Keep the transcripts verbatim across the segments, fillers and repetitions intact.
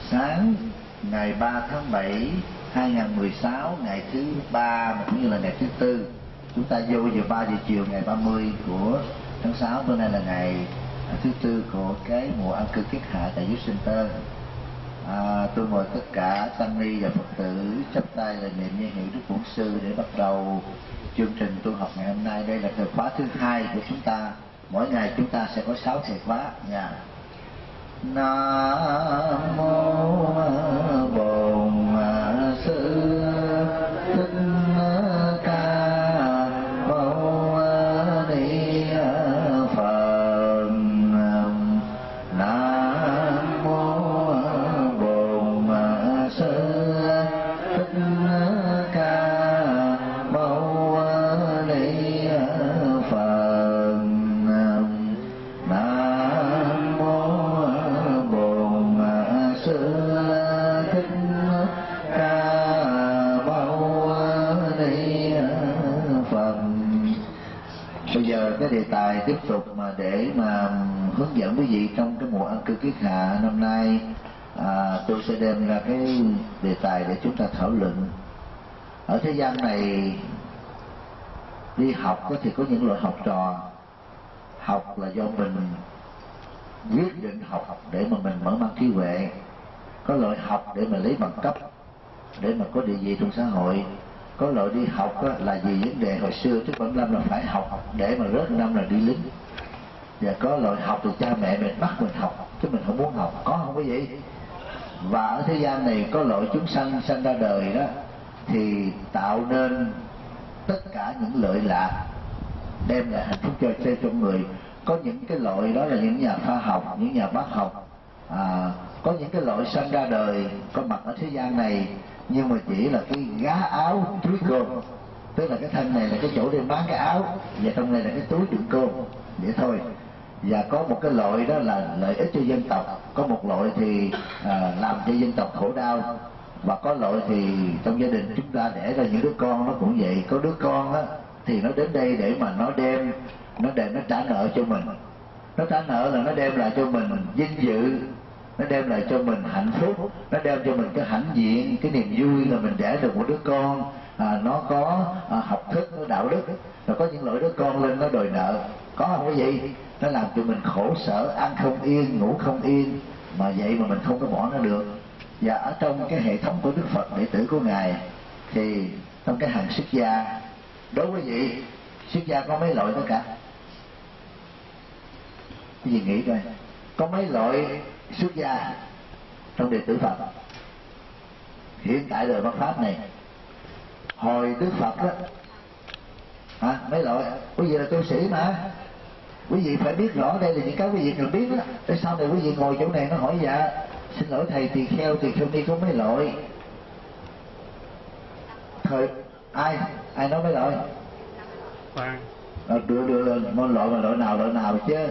sáng ngày ba tháng bảy hai nghìn không trăm mười sáu, ngày thứ ba cũng như là ngày thứ tư. Chúng ta vô giờ ba giờ chiều ngày ba mươi của tháng sáu, bữa nay là ngày thứ tư của cái mùa an cư kiết hạ tại Youth Center. À, tôi mời tất cả tăng ni và Phật tử chắp tay là niệm danh hiệu Đức Bổn Sư để bắt đầu chương trình tu học ngày hôm nay. Đây là thời khóa thứ hai của chúng ta. Mỗi ngày chúng ta sẽ có sáu thời khóa nha. Nam mô Bổn Sư Thích Ca Mâu Ni Phật. Nam mô Bổn Sư Thích Ca Mâu Ni Phật. Nam mô Bổn Sư Thích Ca Mâu Ni Phật. Bây giờ cái đề tài tiếp tục mà để mà hướng dẫn quý vị trong cái mùa an cư kiết hạ năm nay, à, tôi sẽ đem ra cái đề tài để chúng ta thảo luận. Ở thế gian này đi học thì có những loại học trò. Học là do mình quyết định học để mà mình mở mang trí huệ. Có loại học để mà lấy bằng cấp, để mà có địa vị trong xã hội. Có loại đi học là vì vấn đề hồi xưa trước bảy mươi lăm là phải học để mà rớt năm là đi lính. Và có loại học thì cha mẹ mình bắt mình học chứ mình không muốn học, có không có gì. Và ở thế gian này có loại chúng sanh sanh ra đời đó thì tạo nên tất cả những lợi lạc, đem lại hạnh phúc cho cho trong người. Có những cái loại đó là những nhà khoa học, những nhà bác học. À, có những cái loại sanh ra đời có mặt ở thế gian này nhưng mà chỉ là cái gá áo túi cơm, tức là cái thân này là cái chỗ để bán cái áo và trong này là cái túi đựng cơm vậy thôi. Và có một cái loại đó là lợi ích cho dân tộc, có một loại thì à, làm cho dân tộc khổ đau, và có loại thì trong gia đình chúng ta đẻ ra những đứa con nó cũng vậy. Có đứa con á thì nó đến đây để mà nó đem nó đem nó trả nợ cho mình. Nó trả nợ là nó đem lại cho mình vinh dự, nó đem lại cho mình hạnh phúc, nó đem cho mình cái hãnh diện, cái niềm vui là mình đẻ được một đứa con à, nó có à, học thức, nó đạo đức. Rồi có những loại đứa con lên nó đòi nợ, có không có gì, nó làm cho mình khổ sở, ăn không yên, ngủ không yên, mà vậy mà mình không có bỏ nó được. Và ở trong cái hệ thống của Đức Phật, đệ tử của Ngài, thì trong cái hàng xuất gia, đối với vị xuất gia có mấy loại tất cả? Cái gì nghĩ coi, có mấy loại xuất gia trong đệ tử Phật hiện tại đời Phật pháp này? Hồi Đức Phật đó hả, mấy loại? Quý vị là tu sĩ mà, quý vị phải biết rõ đây là những cái quý vị cần biết đó. Để sau này quý vị ngồi chỗ này nó hỏi dạ xin lỗi thầy, tỳ kheo tỳ kheo ni có mấy loại? Thời ai ai nói mấy loại? Khoan à, đưa đưa lên môn loại mà loại nào loại nào chứ.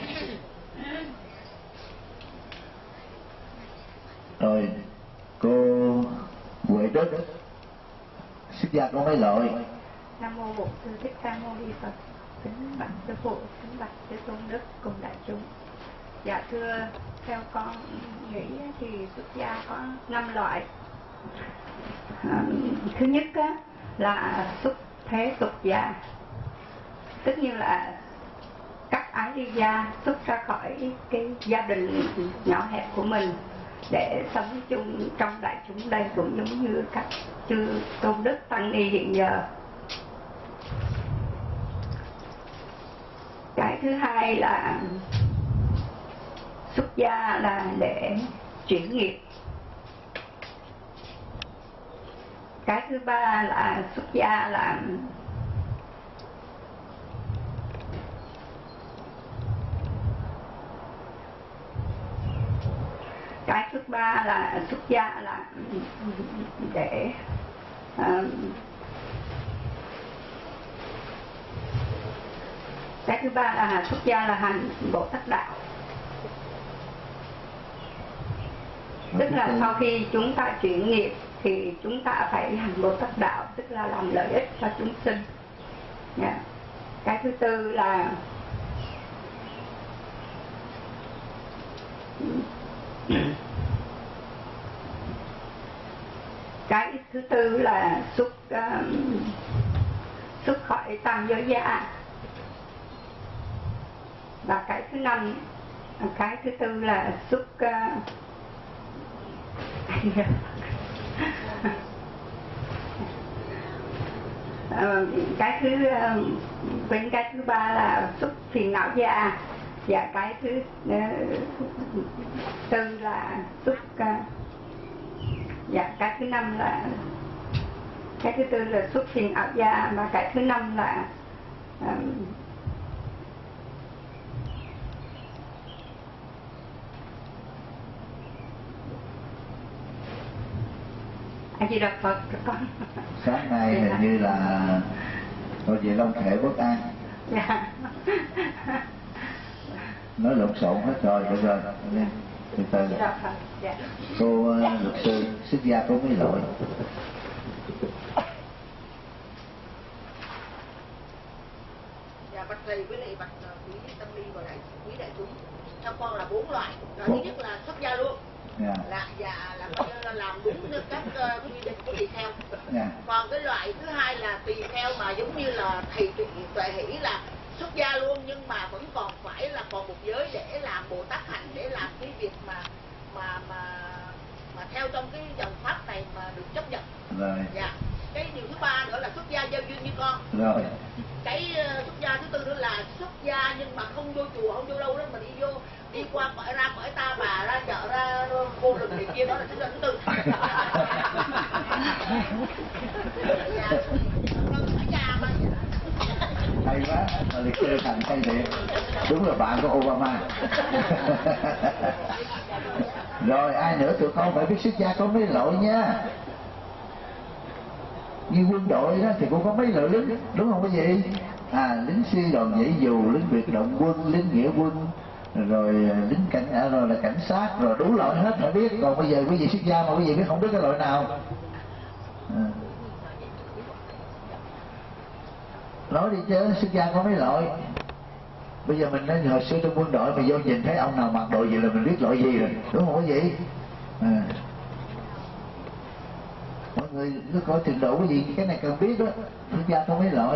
Rồi cô Huệ Đức, xuất gia có mấy loại? Nam mô Bổn Sư Thích Ca Mâu Ni Phật. Kính bạch sư phụ, kính bạch sư tôn đức cùng đại chúng. Dạ thưa, theo con nghĩ thì xuất gia có năm loại. À, thứ nhất á, là xuất thế tục gia, tức như là cắt ái ly gia, xuất ra khỏi cái gia đình nhỏ hẹp của mình để sống chung trong đại chúng. Đây cũng giống như các chư tôn đức tăng ni hiện giờ. Cái thứ hai là xuất gia là để chuyển nghiệp. Cái thứ ba là xuất gia là cái thứ ba là xuất gia là để uh, cái thứ ba là xuất gia là hành Bồ Tát đạo, tức là sau khi chúng ta chuyển nghiệp thì chúng ta phải hành Bồ Tát đạo, tức là làm lợi ích cho chúng sinh. Yeah. Cái thứ tư là cái thứ tư là xuất uh, xuất khỏi tam giới gia. Và cái thứ năm, cái thứ tư là xuất uh, cái thứ quên cái thứ ba là xuất phiền não gia, và cái thứ tư là xuất và cái thứ năm là cái thứ tư là xuất phiền não gia, và cái thứ năm là um, A Di Đà Phật con. Sáng nay hình như là cô về Long Khệ bất an. Dạ. Nói lộn xộn hết rồi, được rồi. Từ từ. Dạ. Cô luật sư xuất gia có mấy lỗi? Dạ bạch thầy với lại bạch quý tâm ly và đại quý đại chúng. Theo con là bốn loại. Loại thứ nhất là xuất gia luôn. Yeah. Là dạ là coi như là làm đúng các uh, quy định của tỳ kheo. Yeah. Còn cái loại thứ hai là tỳ kheo mà giống như là thầy tuệ hỷ là xuất gia luôn, nhưng mà vẫn còn phải là còn một giới để làm Bồ Tát hành, để làm cái việc mà mà mà mà theo trong cái dòng pháp này mà được chấp nhận. Rồi. Dạ. Cái điều thứ ba nữa là xuất gia giao duyên như con. Rồi. Cái uh, xuất gia thứ tư nữa là xuất gia nhưng mà không vô chùa, không vô đâu đó mà đi vô đi qua khỏi ra khỏi ta bà ra chợ ra cô rừng này kia, đó là thứ thứ tư. Dạ. Ở nhà mà. Hay quá, liệt kê thành hay thiệt. Đúng là bạn của Obama. Rồi ai nữa tụi con phải biết xuất gia có mấy lỗi nha. Như quân đội đó thì cũng có mấy loại lính, đúng không quý vị? À, lính sư đoàn nhảy dù, lính biệt động quân, lính nghĩa quân, rồi lính cảnh à, rồi là cảnh sát, rồi đủ loại hết phải biết. Còn bây giờ quý vị xuất gia mà quý vị biết không biết cái loại nào. À. Nói đi chứ, xuất gia có mấy loại. Bây giờ mình nói hồi xưa trong quân đội mà vô nhìn thấy ông nào mặc đồ gì là mình biết loại gì rồi, đúng không quý vị? À. Mọi người cứ coi trình độ cái gì, cái này cần biết đó. Xuất gia có mấy loại.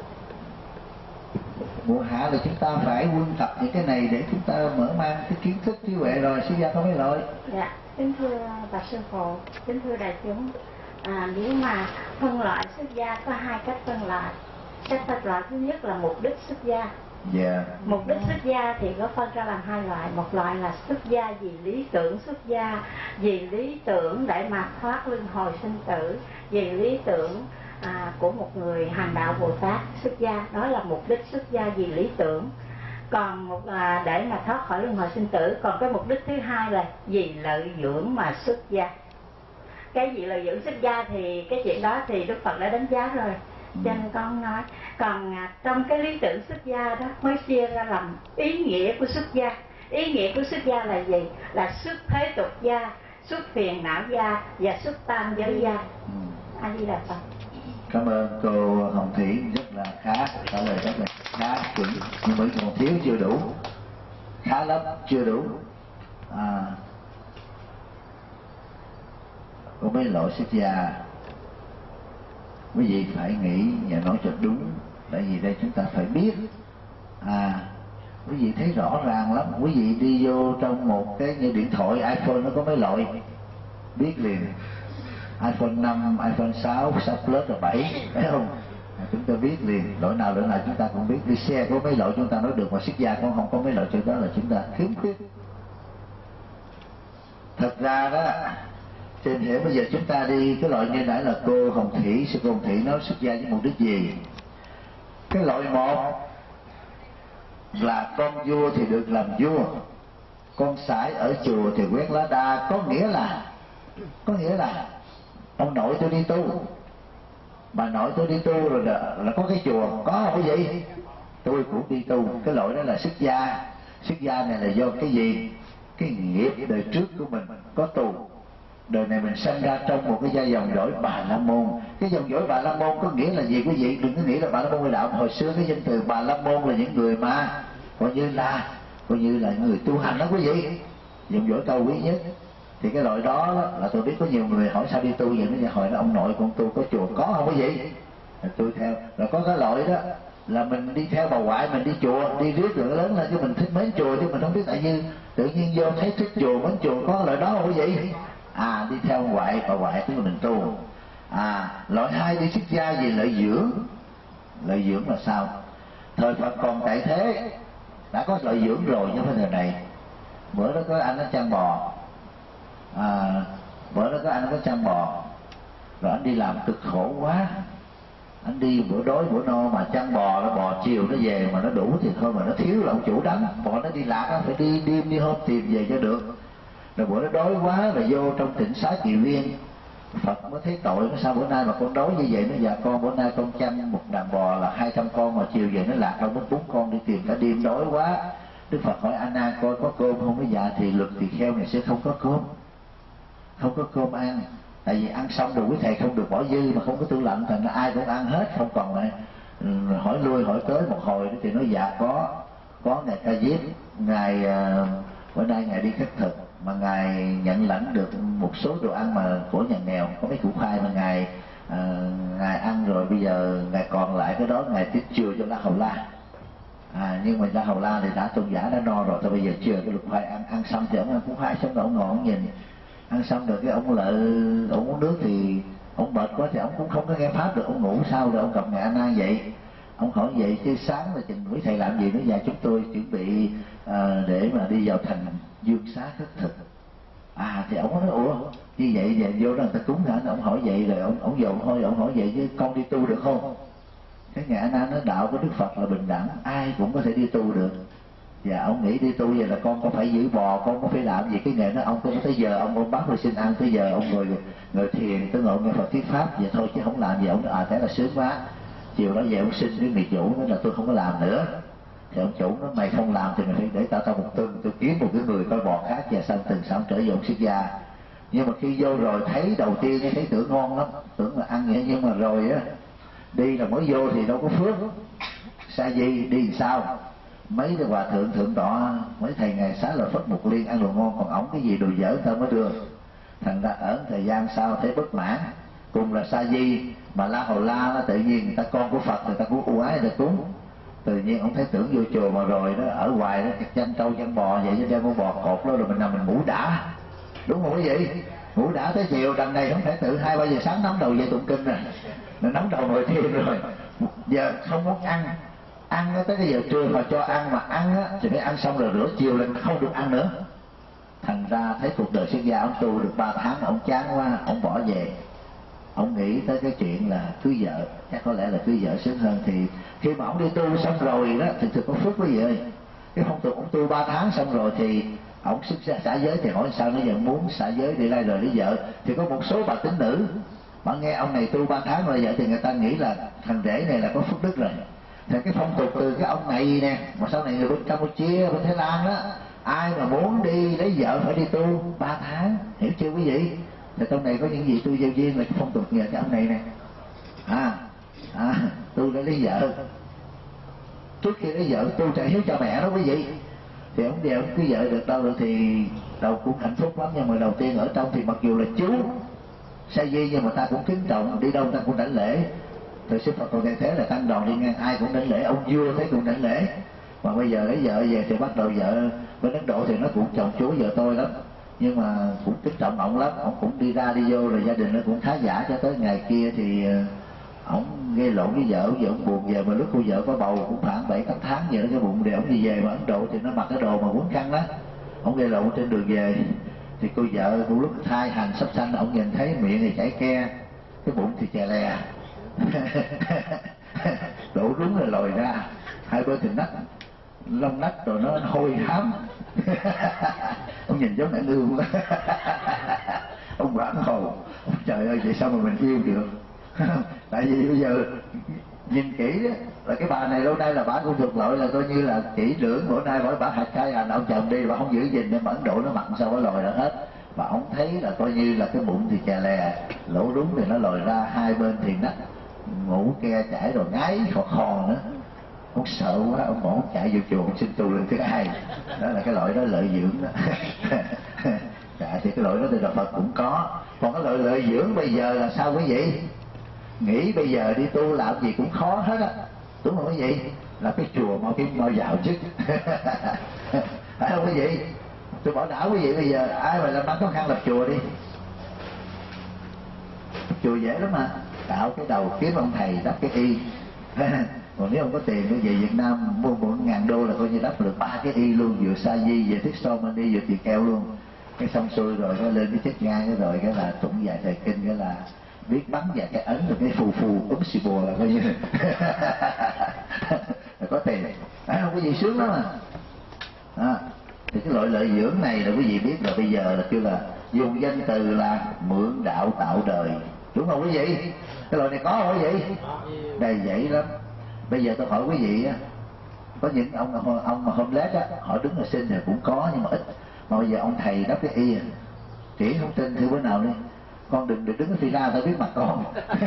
Mùa hạ là chúng ta phải quân tập những cái này để chúng ta mở mang cái kiến thức trí huệ. Rồi xuất gia có mấy loại? Dạ, kính thưa bà sư phụ, kính thưa đại chúng, à, nếu mà phân loại xuất gia có hai cách phân loại. Cách phân loại thứ nhất là mục đích xuất gia. Yeah. Mục đích xuất gia thì có phân ra làm hai loại. Một loại là xuất gia vì lý tưởng xuất gia, vì lý tưởng để mà thoát luân hồi sinh tử, vì lý tưởng à, của một người hành đạo Bồ Tát xuất gia, đó là mục đích xuất gia vì lý tưởng. Còn một là để mà thoát khỏi luân hồi sinh tử. Còn cái mục đích thứ hai là vì lợi dưỡng mà xuất gia. Cái gì lợi dưỡng xuất gia thì cái chuyện đó thì Đức Phật đã đánh giá rồi, cho nên con nói. Còn à, trong cái lý tưởng xuất gia đó mới chia ra làm ý nghĩa của xuất gia. Ý nghĩa của xuất gia là gì? Là xuất thế tục gia, xuất phiền não gia và xuất tam giới gia. A Di Đà Phật. Cảm ơn cô Hồng Thủy, rất là khá, trả lời rất là khá chuẩn, nhưng vẫn còn thiếu chưa đủ, khá lắm chưa đủ. À, có mấy loại xuất gia quý vị phải nghĩ và nói cho đúng, tại vì đây chúng ta phải biết. À, quý vị thấy rõ ràng lắm. Quý vị đi vô trong một cái như điện thoại iPhone nó có mấy loại, biết liền. iPhone năm, iPhone sáu, sáu Plus rồi bảy, phải không? À, chúng ta biết liền, loại nào loại nào chúng ta cũng biết. Đi xe có mấy loại chúng ta nói được, mà xuất gia cũng không có mấy loại, cho đó là chúng ta khiếm khuyết. Thật ra đó, trên hiểu bây giờ chúng ta đi cái loại như nãy là cô Hồng Thủy, sư cô Hồng Thủy nói xuất gia với mục đích gì? Cái loại một là con vua thì được làm vua, con sải ở chùa thì quét lá đa, có nghĩa là có nghĩa là ông nội tôi đi tu, bà nội tôi đi tu rồi là, là có cái chùa, có không cái gì? Tôi cũng đi tu. Cái loại đó là xuất gia. Xuất gia này là do cái gì? Cái nghiệp đời trước của mình có tu. Đời này mình sinh ra trong một cái gia dòng dõi Bà La Môn. Cái dòng dõi Bà La Môn có nghĩa là gì quý vị? Đừng có nghĩ là Bà La Môn là đạo. Hồi xưa cái danh từ Bà La Môn là những người mà coi như là coi như là người tu hành đó quý vị, dòng dõi cao quý nhất. Thì cái loại đó, đó là tôi biết có nhiều người hỏi sao đi tu vậy, nó hỏi là ông nội con tu có chùa, có không có gì, tôi theo. Rồi có cái loại đó là mình đi theo bà ngoại, mình đi chùa, đi riết rồi lớn lên chứ mình thích mến chùa, chứ mình không biết tại như tự nhiên vô thấy thích chùa, mến chùa, có cái loại đó không có gì. À, đi theo ngoại, bà ngoại tức là mình tu. À, loại hai đi xuất gia vì lợi dưỡng. Lợi dưỡng là sao? Thời Phật còn tại thế đã có lợi dưỡng rồi, như thời này. Bữa đó có anh nó chăn bò, à, bữa đó có anh có chăn bò, rồi anh đi làm cực khổ quá, anh đi bữa đói bữa no mà chăn bò, nó bò chiều nó về mà nó đủ thì thôi, mà nó thiếu là ông chủ đánh, bò nó đi lạc nó phải đi đêm đi hôm tìm về cho được. Rồi bữa nó đói quá rồi vô trong tịnh xá Kiều Liên, Phật mới thấy tội, nó sao bữa nay mà con đói như vậy? Nó dạ con bữa nay con chăn một đàn bò là hai trăm con, mà chiều về nó lạc đâu mất bốn con, đi tìm cả đêm đói quá. Đức Phật hỏi A Nan coi có cơm không? Cái dạ thì luật tỳ kheo này sẽ không có cơm, không có cơm ăn, tại vì ăn xong rồi quý thầy không được bỏ dư, mà không có tủ lạnh thành ra ai cũng ăn hết, không còn lại. Hỏi lui hỏi tới một hồi thì nói dạ có có ngài Ca Diếp, ngài uh, bữa nay ngài đi khất thực mà ngài nhận lãnh được một số đồ ăn mà của nhà nghèo, có mấy củ khoai mà ngài uh, ngài ăn rồi, bây giờ ngài còn lại cái đó ngài tiếp chừa cho La Hầu La. À, nhưng mà La Hầu La thì đã tôn giả đã no rồi, thôi bây giờ chừa cái lục khoai ăn, ăn xong thì ông ăn củ khoai xong rồi ông ngồi ông nhìn, ăn xong rồi cái ông lợi ông uống nước thì ông mệt quá thì ông cũng không có nghe pháp được, ông ngủ sao rồi ông gặp ngài A Nan vậy. Ông hỏi vậy chứ sáng là chừng quý thầy làm gì? Nó dạ chúng tôi chuẩn bị uh, để mà đi vào thành Dương Xá khất thực. À thì ông nói ủa như vậy giờ vô đó người ta cúng hả? Ông hỏi vậy rồi ông ông dồn thôi, ông hỏi vậy chứ con đi tu được không? Cái ngài A Nan nói đạo của Đức Phật là bình đẳng, ai cũng có thể đi tu được. Và ông nghĩ đi tu vậy là con có phải giữ bò, con có phải làm gì? Cái nghề nó ông tới giờ ông ông bắt tôi xin ăn, tới giờ ông ngồi ngồi thiền tới ngồi nghe Phật thuyết pháp vậy thôi chứ không làm gì. Ông nói à thế là sướng quá. Chiều đó về ông xin với người chủ nói là tôi không có làm nữa. Thì ông chủ nói mày không làm thì mày phải để tao tao một tuần tôi kiếm một cái người coi bò khác, và xong từng sáng trở về ông xuất gia. Nhưng mà khi vô rồi thấy đầu tiên thấy tưởng ngon lắm, tưởng là ăn vậy, nhưng mà rồi á đi là mới vô thì đâu có phước. Sa di đi làm sao? Mấy cái hòa thượng thượng tọa, mấy thầy ngày xá là Phất Mục Liên ăn đồ ngon, còn ổng cái gì đồ dở ta mới đưa. Thành ra ở thời gian sau thấy bất mãn, cùng là Sa di mà La Hầu La nó tự nhiên người ta con của Phật, người ta cũng ưu ái người ta cúng. Tự nhiên ông thấy tưởng vô chùa mà rồi đó ở ngoài đó chăn trâu chăn bò vậy chứ, đem con bò cột đó rồi mình nằm mình ngủ đã, đúng không quý vị? Ngủ đã tới chiều đằng này không thể tự hai ba giờ sáng nắm đầu về tụng kinh rồi, nó nắm đầu ngồi thiền rồi, giờ không muốn ăn. Ăn nó tới cái giờ trưa mà cho ăn, mà ăn á thì phải ăn xong rồi rửa chiều lên không được ăn nữa. Thành ra thấy cuộc đời xuất gia ông tu được ba tháng ông chán quá, ông bỏ về. Ông nghĩ tới cái chuyện là cưới vợ, chắc có lẽ là cưới vợ sướng hơn. Thì khi mà ông đi tu xong rồi đó thì thực có phước quý vị ơi. Cái phong tục ông tu ba tháng xong rồi thì ông xuất gia xả giới, thì hỏi sao nó giờ muốn xả giới để lai rồi lấy vợ. Thì có một số bà tín nữ mà nghe ông này tu ba tháng rồi vợ thì người ta nghĩ là thằng rể này là có phước đức rồi. Thì cái phong tục từ cái ông này nè, mà sau này người bên Campuchia, bên Thái Lan đó, ai mà muốn đi lấy vợ phải đi tu ba tháng, hiểu chưa quý vị? Thì trong này có những gì tu giao duyên là cái phong tục nhờ cái ông này nè, à, à tu để lấy vợ. Trước khi lấy vợ tu chạy hiếu cho mẹ đó quý vị. Thì ông đèo cưới vợ được đâu được thì đầu cũng hạnh phúc lắm, nhưng mà đầu tiên ở trong thì mặc dù là chú Sa di nhưng mà ta cũng kính trọng, đi đâu ta cũng đảnh lễ. Thời sư Phật còn thay thế là tăng đoàn đi ngang ai cũng đảnh lễ, ông vua thấy cũng đảnh lễ. Mà bây giờ lấy vợ về thì bắt đầu vợ bên Ấn Độ thì nó cũng chồng chúa vợ tôi lắm, nhưng mà cũng kính trọng ông lắm. Ông cũng đi ra đi vô rồi gia đình nó cũng khá giả, cho tới ngày kia thì ông gây lộn với vợ, vợ ông buồn về. Mà lúc cô vợ có bầu cũng khoảng bảy tám tháng vậy đó, cái bụng để ông đi về. Mà Ấn Độ thì nó mặc cái đồ mà quấn khăn đó, ông gây lộn trên đường về thì cô vợ cũng lúc thai hành sắp sanh, ông nhìn thấy miệng thì chảy ke, cái bụng thì chè lè đổ đúng là lòi ra, hai bên thì nách lông nách rồi nó hôi hám ông nhìn giống nạn ương quá ông quảng hồ, trời ơi vậy sao mà mình yêu được tại vì bây giờ nhìn kỹ đó, là cái bà này lâu nay là bà cũng thuộc loại là coi như là kỹ lưỡng. Bữa nay bà bà hạch khai hành ông chồng đi, bà không giữ gìn nên Ấn Độ nó mặn sao có lòi ra hết. Và ông thấy là coi như là cái bụng thì chè lè, lỗ đúng thì nó lòi ra, hai bên thì nách ngủ ke chảy rồi ngái khò khò nữa. Ông sợ quá, ông bỏ chạy vô chùa, ông xin tu lần thứ hai. Đó là cái loại đó lợi dưỡng đó Dạ, thì cái loại đó thì là Phật cũng có. Còn cái loại lợi dưỡng bây giờ là sao quý vị? Nghĩ bây giờ đi tu làm gì cũng khó hết á, đúng không quý vị? Là cái chùa mau kiếm mau vào chứ. Phải không quý vị? Tôi bảo đảo quý vị bây giờ ai mà làm ăn khó khăn lập chùa đi. Chùa dễ lắm mà, tạo cái đầu kiếm ông thầy đắp cái y. Còn nếu không có tiền thì về Việt Nam mua một ngàn đô là coi như đắp được ba cái y luôn, vừa sa di vừa thích so mani vừa tỳ kheo luôn. Cái xong xuôi rồi nó lên cái chết ngang cái rồi cái là tụng vài thời kinh cái là biết bắn vài cái ấn rồi cái phù phù úng xì bùa là coi như là có tiền. À, không có gì sướng lắm mà. À, thì cái loại lợi dưỡng này là quý vị biết là bây giờ là kêu là dùng danh từ là mượn đạo tạo đời, đúng không quý vị? Cái loại này có không quý vị? Đầy dãy lắm. Bây giờ tôi hỏi quý vị á, có những ông ông mà homeless á, họ đứng là xin thì cũng có nhưng mà ít. Mà bây giờ ông thầy đắp cái y chỉ không tin thử bữa nào đi, con đừng đừng đứng ở phi ra tao biết mặt con.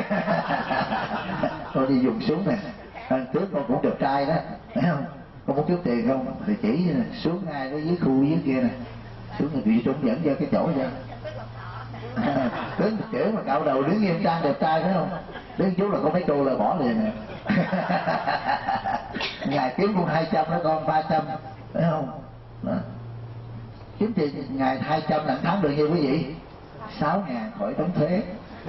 Con đi dùng xuống nè, trước con cũng đẹp trai đó, thấy không? Con muốn chút tiền không thì chỉ xuống ngay cái dưới khu dưới kia nè, xuống thì bị trúng dẫn cho cái chỗ ra. Đứng kiểu mà cạo đầu đứng nghiêm trang đẹp trai phải không? Đứng chú là con mấy cô là bỏ liền nè. Ngày kiếm con hai trăm đó con, ba trăm phải không? Đó. Kiếm tiền ngày hai trăm là tháng được nhiêu quý vị? Sáu ngàn khỏi đóng thuế.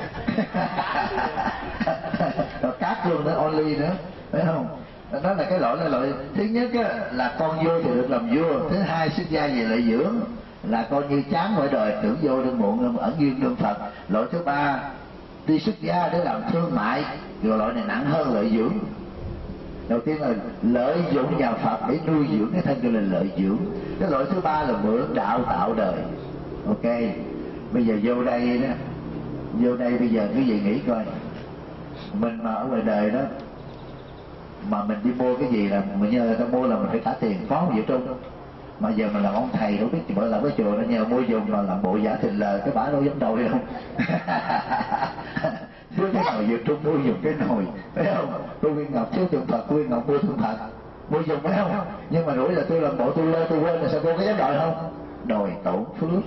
Rồi cát luôn nữa, only nữa, phải không? Đó là cái loại là loại thứ nhất á, là con vô thì được làm vua. Thứ hai xuất gia về lợi dưỡng là coi như chán mọi đời, tưởng vô đương muộn ẩn duyên đương Phật. Loại thứ ba đi xuất gia để làm thương mại, rồi loại này nặng hơn lợi dưỡng. Đầu tiên là lợi dụng nhà Phật để nuôi dưỡng cái thân, cho là lợi dưỡng. Cái loại thứ ba là mượn đạo tạo đời. Ok, bây giờ vô đây đó, vô đây bây giờ quý vị nghĩ coi, mình mà ở ngoài đời đó mà mình đi mua cái gì là mình nhờ người ta mua là mình phải trả tiền, có không vậy Trung? Mà giờ mình làm ông thầy đâu biết gì bởi làm cái chùa nó nhờ mua dùng mà làm bộ giả thình lờ cái bả đâu dám đòi đâu. Thiếu cái nồi Việt Trung mua dùng cái nồi, phải không? Tôi Nguyên Ngọc thiếu tượng Phật, Nguyên Ngọc mua tượng Phật, mua dùng phải không? Nhưng mà rủi là tôi làm bộ tôi lơ tôi quên là sao cô có dám đòi không? Đòi tổn phước.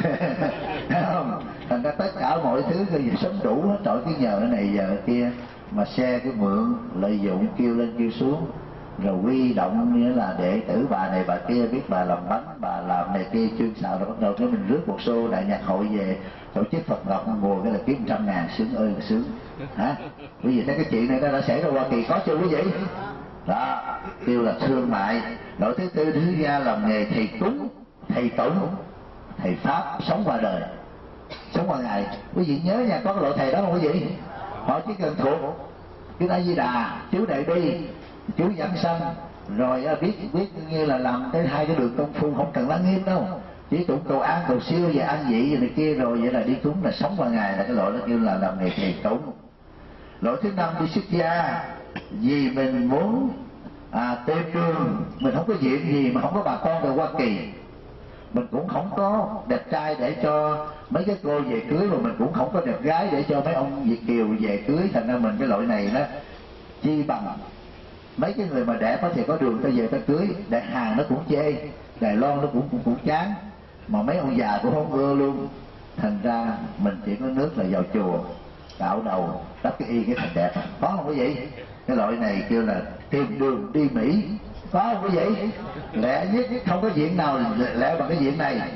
Thấy không? Thành ra tất cả mọi thứ cái gì sống đủ hết, trọi cái nhờ cái này giờ cái kia, mà xe cái mượn lợi dụng kêu lên kêu xuống, rồi quy động nghĩa là đệ tử bà này bà kia, biết bà làm bánh bà làm này kia chuyên xạo, rồi bắt đầu cái mình rước một xô đại nhạc hội về tổ chức Phật Ngọc mùa cái là kiếm trăm ngàn, sướng ơi là sướng. Hả? Quý vị thấy cái chuyện này nó đã xảy ra Hoa Kỳ có chưa quý vị? Đó, kêu là thương mại. Loại thứ tư thứ gia làm nghề thầy cúng, thầy tụng, thầy pháp, sống qua đời, sống qua ngày. Quý vị nhớ nha, có cái loại thầy đó không quý vị? Họ chỉ cần thuộc cái A Di Đà, chú Đại Bi, chú Giảng Sanh, rồi biết biết như là làm cái hai cái đường công phu, không cần lắng nghiêm đâu, chỉ tụng cầu an cầu siêu và an vị rồi này kia, rồi vậy là đi cúng là sống qua ngày, là cái loại đó kêu là làm nghề thầy cúng. Loại thứ năm đi xuất gia, vì mình muốn à, tìm đường, mình không có diện gì mà không có bà con từ Hoa Kỳ, mình cũng không có đẹp trai để cho mấy cái cô về cưới, mà mình cũng không có đẹp gái để cho mấy ông Việt kiều về cưới. Thành ra mình cái loại này đó chi bằng mấy cái người mà đẹp thì có đường ta về ta cưới. Đại Hàn nó cũng chê, Đài Loan nó cũng cũng, cũng chán, mà mấy ông già cũng không ưa luôn. Thành ra mình chỉ có nước là vào chùa cạo đầu đắp cái y cái thành đẹp. Có không quý vị? Cái loại này kêu là tìm đường đi Mỹ. Có không quý vị? Lẽ nhất không có diện nào lẽ bằng cái diện này.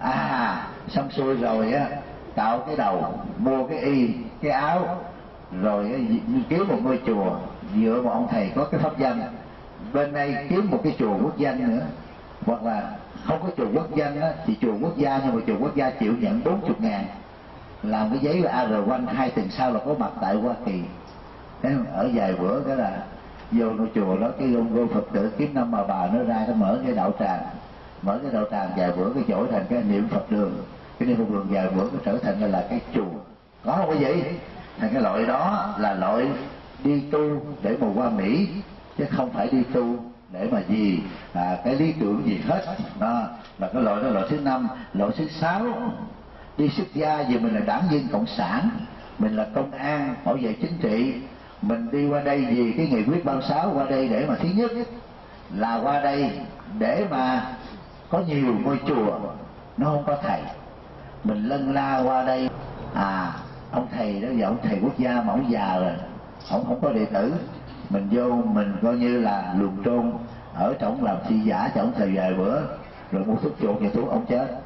À, xong xuôi rồi á, cạo cái đầu, mua cái y, cái áo, rồi kiếm một ngôi chùa dựa một ông thầy có cái pháp danh. Bên đây kiếm một cái chùa quốc danh nữa, hoặc là không có chùa quốc danh á, thì chùa quốc gia, nhưng mà chùa quốc gia chịu nhận bốn mươi ngàn, làm cái giấy là a rờ một hai tuần sau là có mặt tại Hoa Kỳ. Thế ở vài bữa cái là vô ngôi chùa đó, cái gông gô Phật tử kiếm năm bà bà nó ra, nó mở cái đạo tràng, mở cái đạo tràng vài bữa cái chỗ thành cái niệm Phật đường, cái niệm Phật đường vài bữa cái trở thành là cái chùa. Có không quý vị? Thành cái loại đó là loại đi tu để mà qua Mỹ, chứ không phải đi tu để mà gì à, cái lý tưởng gì hết. Đó là cái loại đó, loại thứ năm. Loại thứ sáu đi xuất gia vì mình là đảng viên cộng sản, mình là công an bảo vệ chính trị, mình đi qua đây vì cái nghị quyết ba mươi sáu, qua đây để mà thứ nhất là qua đây để mà có nhiều ngôi chùa nó không có thầy, mình lân la qua đây, à ông thầy đó giờ ông thầy quốc gia mà ông già rồi, ông không có đệ tử, mình vô mình coi như là luồn trôn ở trong làm thi giả cho ông thầy vài bữa rồi mua thuốc chuột về thuốc ông chết.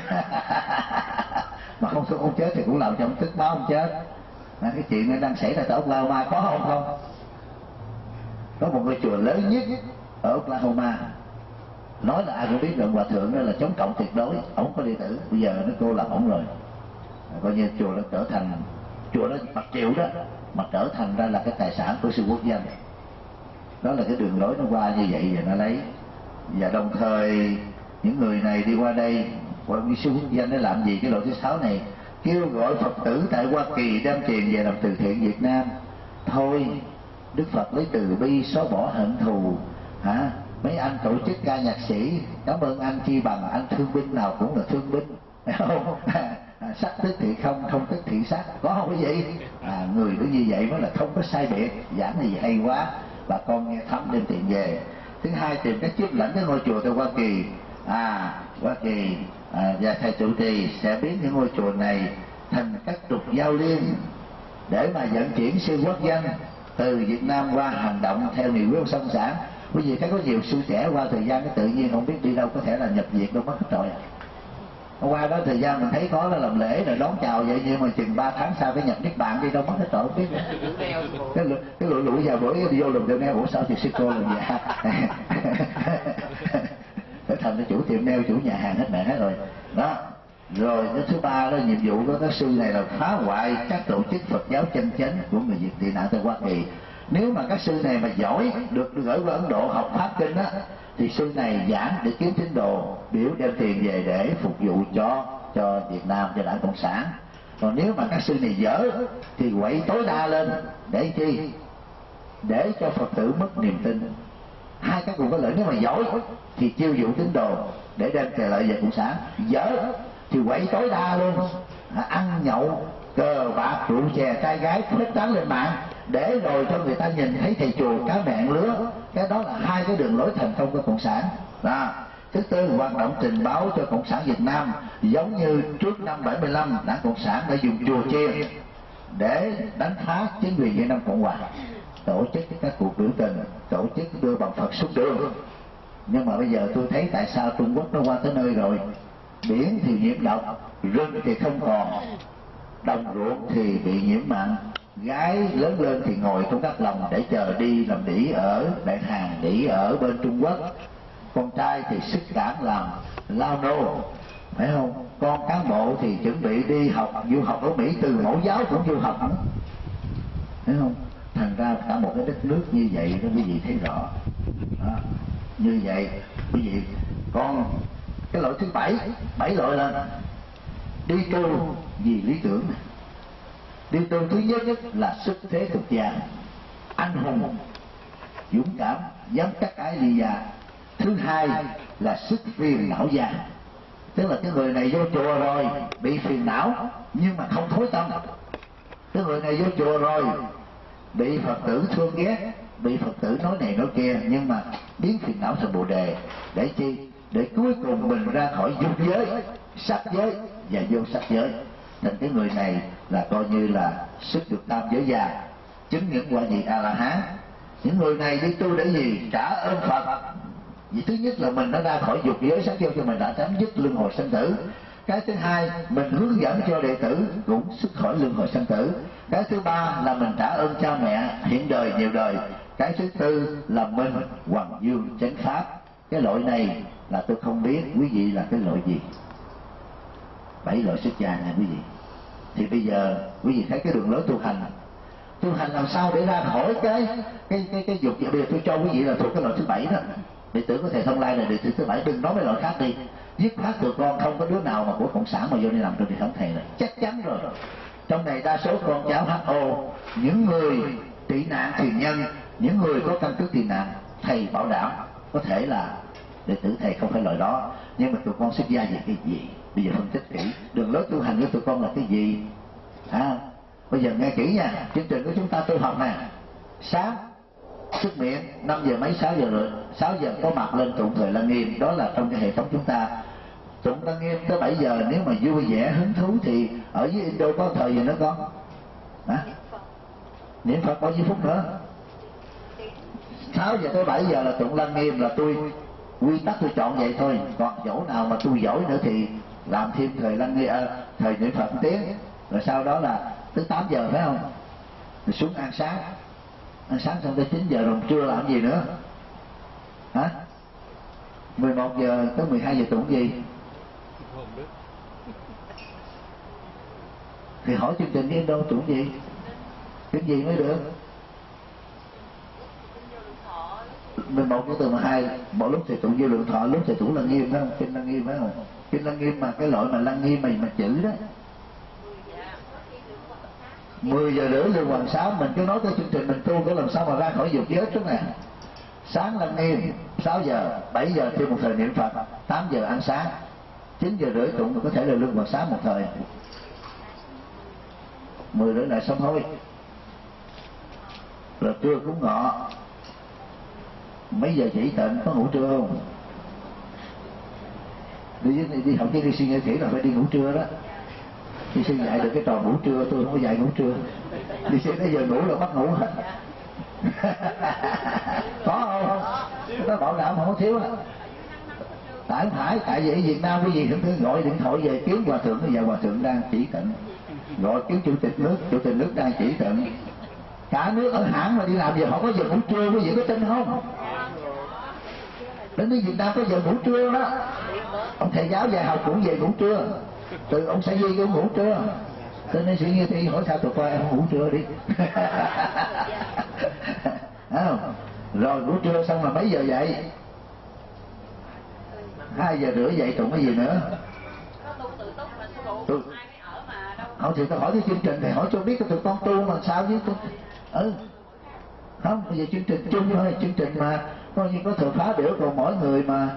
Mà không thuốc ông chết thì cũng làm cho ông tức máu ông chết. Mà cái chuyện này đang xảy ra tại Oklahoma có không không? Có một ngôi chùa lớn nhất ở Oklahoma, nói là ai cũng biết rằng hòa thượng đó là chống cộng tuyệt đối, ổng có đệ tử, bây giờ nó cô lập ổng rồi, coi như chùa nó trở thành, chùa đó mặt triệu đó mà trở thành ra là cái tài sản của sư quốc dân. Đó là cái đường lối nó qua như vậy và nó lấy. Và đồng thời những người này đi qua đây, qua cái sư quốc dân để làm gì? Cái lỗi thứ sáu này kêu gọi Phật tử tại Hoa Kỳ đem tiền về làm từ thiện Việt Nam. Thôi, Đức Phật lấy từ bi xóa bỏ hận thù, hả? Mấy anh tổ chức ca nhạc sĩ, cảm ơn anh chi bằng, anh thương binh nào cũng là thương binh, phải không? Sắc tức thì không, không tức thì sắc, có không cái gì? À, người cứ như vậy mới là không có sai biệt. Giảng này hay quá, bà con nghe thấm đem tiền về. Thứ hai, tìm cách chiếm lãnh cái ngôi chùa tại Hoa Kỳ. À, Hoa Kỳ à, và thầy trụ trì sẽ biến những ngôi chùa này thành các trục giao liên để mà vận chuyển sư quốc dân từ Việt Nam qua hành động theo điều quyết song sản. Bởi vì cái có nhiều sư trẻ qua thời gian cái tự nhiên không biết đi đâu, có thể là nhập viện đâu mất hết rồi à. Qua đó thời gian mình thấy có là làm lễ rồi đón chào vậy, nhưng mà chừng ba tháng sau cái nhập niết bàn đi đâu mất hết rồi không biết. Cái cái lũ lũ vào bữa đi vô lùm tiệm neo, ủa sao thì sư cô làm vậy? Phải thành cái chủ tiệm neo, chủ nhà hàng hết mẹ hết rồi. Đó. Rồi cái thứ ba đó, nhiệm vụ của các sư này là phá hoại các tổ chức Phật giáo chân chánh của người Việt tị nạn tại Hoa Kỳ. Nếu mà các sư này mà giỏi được gửi qua Ấn Độ học pháp kinh á, thì sư này giảng để kiếm tín đồ, biểu đem tiền về để phục vụ cho cho Việt Nam, cho Đảng Cộng sản. Còn nếu mà các sư này dở thì quậy tối đa lên để chi? Để cho Phật tử mất niềm tin. Hai cái cùng có lợi. Nếu mà giỏi thì chiêu dụ tín đồ để đem tiền lợi về Cộng sản, dở thì quậy tối đa luôn, ăn nhậu cờ bạc rượu chè trai gái phết tán lên mạng để rồi cho người ta nhìn thấy thầy chùa cá mẹn lứa. Cái đó là hai cái đường lối thành công của Cộng sản. Đó. Thứ tư, hoạt động tình báo cho Cộng sản Việt Nam, giống như trước năm bảy mươi lăm Đảng Cộng sản đã dùng chùa chiên để đánh phá chính quyền Việt Nam Cộng hòa, tổ chức các cuộc biểu tình, tổ chức đưa bằng Phật xuống đường. Nhưng mà bây giờ tôi thấy tại sao Trung Quốc nó qua tới nơi rồi, biển thì nhiễm độc, rừng thì không còn, đồng ruộng thì bị nhiễm mặn, gái lớn lên thì ngồi trong các lồng để chờ đi làm đĩ ở Đại Hàn, đĩ ở bên Trung Quốc. Con trai thì sức cảm làm lao nô, phải không? Con cán bộ thì chuẩn bị đi học, du học ở Mỹ, từ mẫu giáo cũng du học nữa, phải không? Thành ra cả một cái đất nước như vậy đó quý vị thấy rõ. Đó. Như vậy quý vị, còn cái lỗi thứ bảy, bảy lỗi là đi tu vì lý tưởng. Đi tu thứ nhất là xuất thế thực gia, anh hùng, dũng cảm, dám chắc ái ly gia. Thứ hai là xuất phiền não gia, tức là cái người này vô chùa rồi bị phiền não nhưng mà không thối tâm. Cái người này vô chùa rồi bị Phật tử thương ghét, bị Phật tử nói này nói kia, nhưng mà biến phiền não thành bồ đề. Để chi? Để cuối cùng mình ra khỏi dục giới, sắc giới và vô sắc giới. Thành cái người này là coi như là xuất được tam giới gia, chứng những quả vị A La Hán. Những người này đi tu để gì? Trả ơn Phật. Vì thứ nhất là mình đã ra khỏi dục giới sắc giới, cho mình đã chấm dứt luân hồi sanh tử. Cái thứ hai, mình hướng dẫn cho đệ tử cũng xuất khỏi luân hồi sanh tử. Cái thứ ba là mình trả ơn cha mẹ hiện đời nhiều đời. Cái thứ tư là mình hoàng dương chánh pháp. Cái lỗi này là tôi không biết quý vị là cái lỗi gì. Bảy lỗi xuất gia nha quý vị. Thì bây giờ quý vị thấy cái đường lối tu hành, tu hành làm sao để ra khỏi cái cái cái cái dục. Bây giờ tôi cho quý vị là thuộc cái lỗi thứ bảy đó. Đệ tử có thể Thông Lai là đệ tử thứ bảy, đừng nói với lỗi khác đi. Dứt khoát tụi con không có đứa nào mà của Cộng sản mà vô đi làm trong hệ thống thầy này, chắc chắn rồi. Trong này đa số con cháu hát o, những người tị nạn thiền nhân, những người có căn cứ tị nạn, thầy bảo đảm có thể là đệ tử thầy không phải loại đó. Nhưng mà tụi con xuất gia về cái gì? Bây giờ phân tích kỹ đường lối tu hành của tụi con là cái gì. À, bây giờ nghe kỹ nha. Chương trình của chúng ta tu học nè, sáng xuất miệng năm giờ mấy, sáu giờ rồi, sáu giờ có mặt lên tụng thời Lăng Nghiêm, đó là trong cái hệ thống chúng ta. tụng Lăng Nghiêm tới bảy giờ, nếu mà vui vẻ hứng thú thì ở dưới Indo có thời gì nữa con? Hả? Niệm Phật bao nhiêu phút nữa? Sáu giờ tới bảy giờ là tụng Lăng Nghiêm, là tôi quy tắc tôi chọn vậy thôi. Còn chỗ nào mà tôi giỏi nữa thì làm thêm thời Lăng Nghiêm, à, thời niệm Phật một tiếng, rồi sau đó là tới tám giờ phải không? Rồi xuống ăn sáng, ăn sáng xong tới chín giờ rồi trưa làm gì nữa? Hả? mười một giờ tới mười hai giờ tụng gì? Thì hỏi chương trình với đâu tụng gì? Cái gì mới được? mười một giờ từ mười hai, mỗi lúc thì tụng Vô Lượng Thọ, lúc thì tụng Lăng Nghiêm đó, kinh Lăng Nghiêm phải không? Kinh Lăng Nghiêm mà cái loại mà Lăng Nghiêm mà mà chữ đó. mười giờ rưỡi Lương Hoàng Sáu, mình cứ nói tới chương trình mình tu có làm sao mà ra khỏi dục giới trước nè. Sáng Lăng Nghiêm sáu giờ, bảy giờ thêm một thời niệm Phật, tám giờ ăn sáng, chín giờ rưỡi tụng có thể là Lương Hoàng Sáu một thời, mười rưỡi lại xong thôi. Rồi trưa cúng ngọ, mấy giờ chỉ tịnh, có ngủ trưa không? Đi, đi, đi học chứ đi suy nghĩ kỹ là phải đi ngủ trưa đó. Đi xin dạy được cái trò ngủ trưa, tôi không có dạy ngủ trưa. Đi xin tới giờ ngủ là bắt ngủ hết. Có không? Nó bảo đảm không có thiếu á. Tại không phải, tại vì ở Việt Nam cái gì cũng cứ gọi điện thoại về kiếm hòa thượng, bây giờ hòa thượng đang chỉ tịnh, gọi kiếm chủ tịch nước, chủ tịch nước đang chỉ tịnh. Cả nước ở hãng mà đi làm giờ họ có giờ ngủ trưa, quý vị có tin không? Đến Việt Nam có giờ ngủ trưa đó. Ông thầy giáo dạy học cũng về ngủ trưa. Từ ông Sa Di cũng ngủ trưa. Cho nên suy nghĩ thì hỏi sao tụi con em không ngủ trưa đi. Không? Rồi ngủ trưa xong là mấy giờ dậy? Hai giờ rưỡi dậy tụng cái gì nữa? Tôi... Không thì tôi hỏi cái chương trình thì hỏi cho biết tụi con tu mà sao chứ tôi... Ừ. Không, bây giờ chương trình chung thôi, chương trình mà coi như có thừa phá biểu, còn mỗi người mà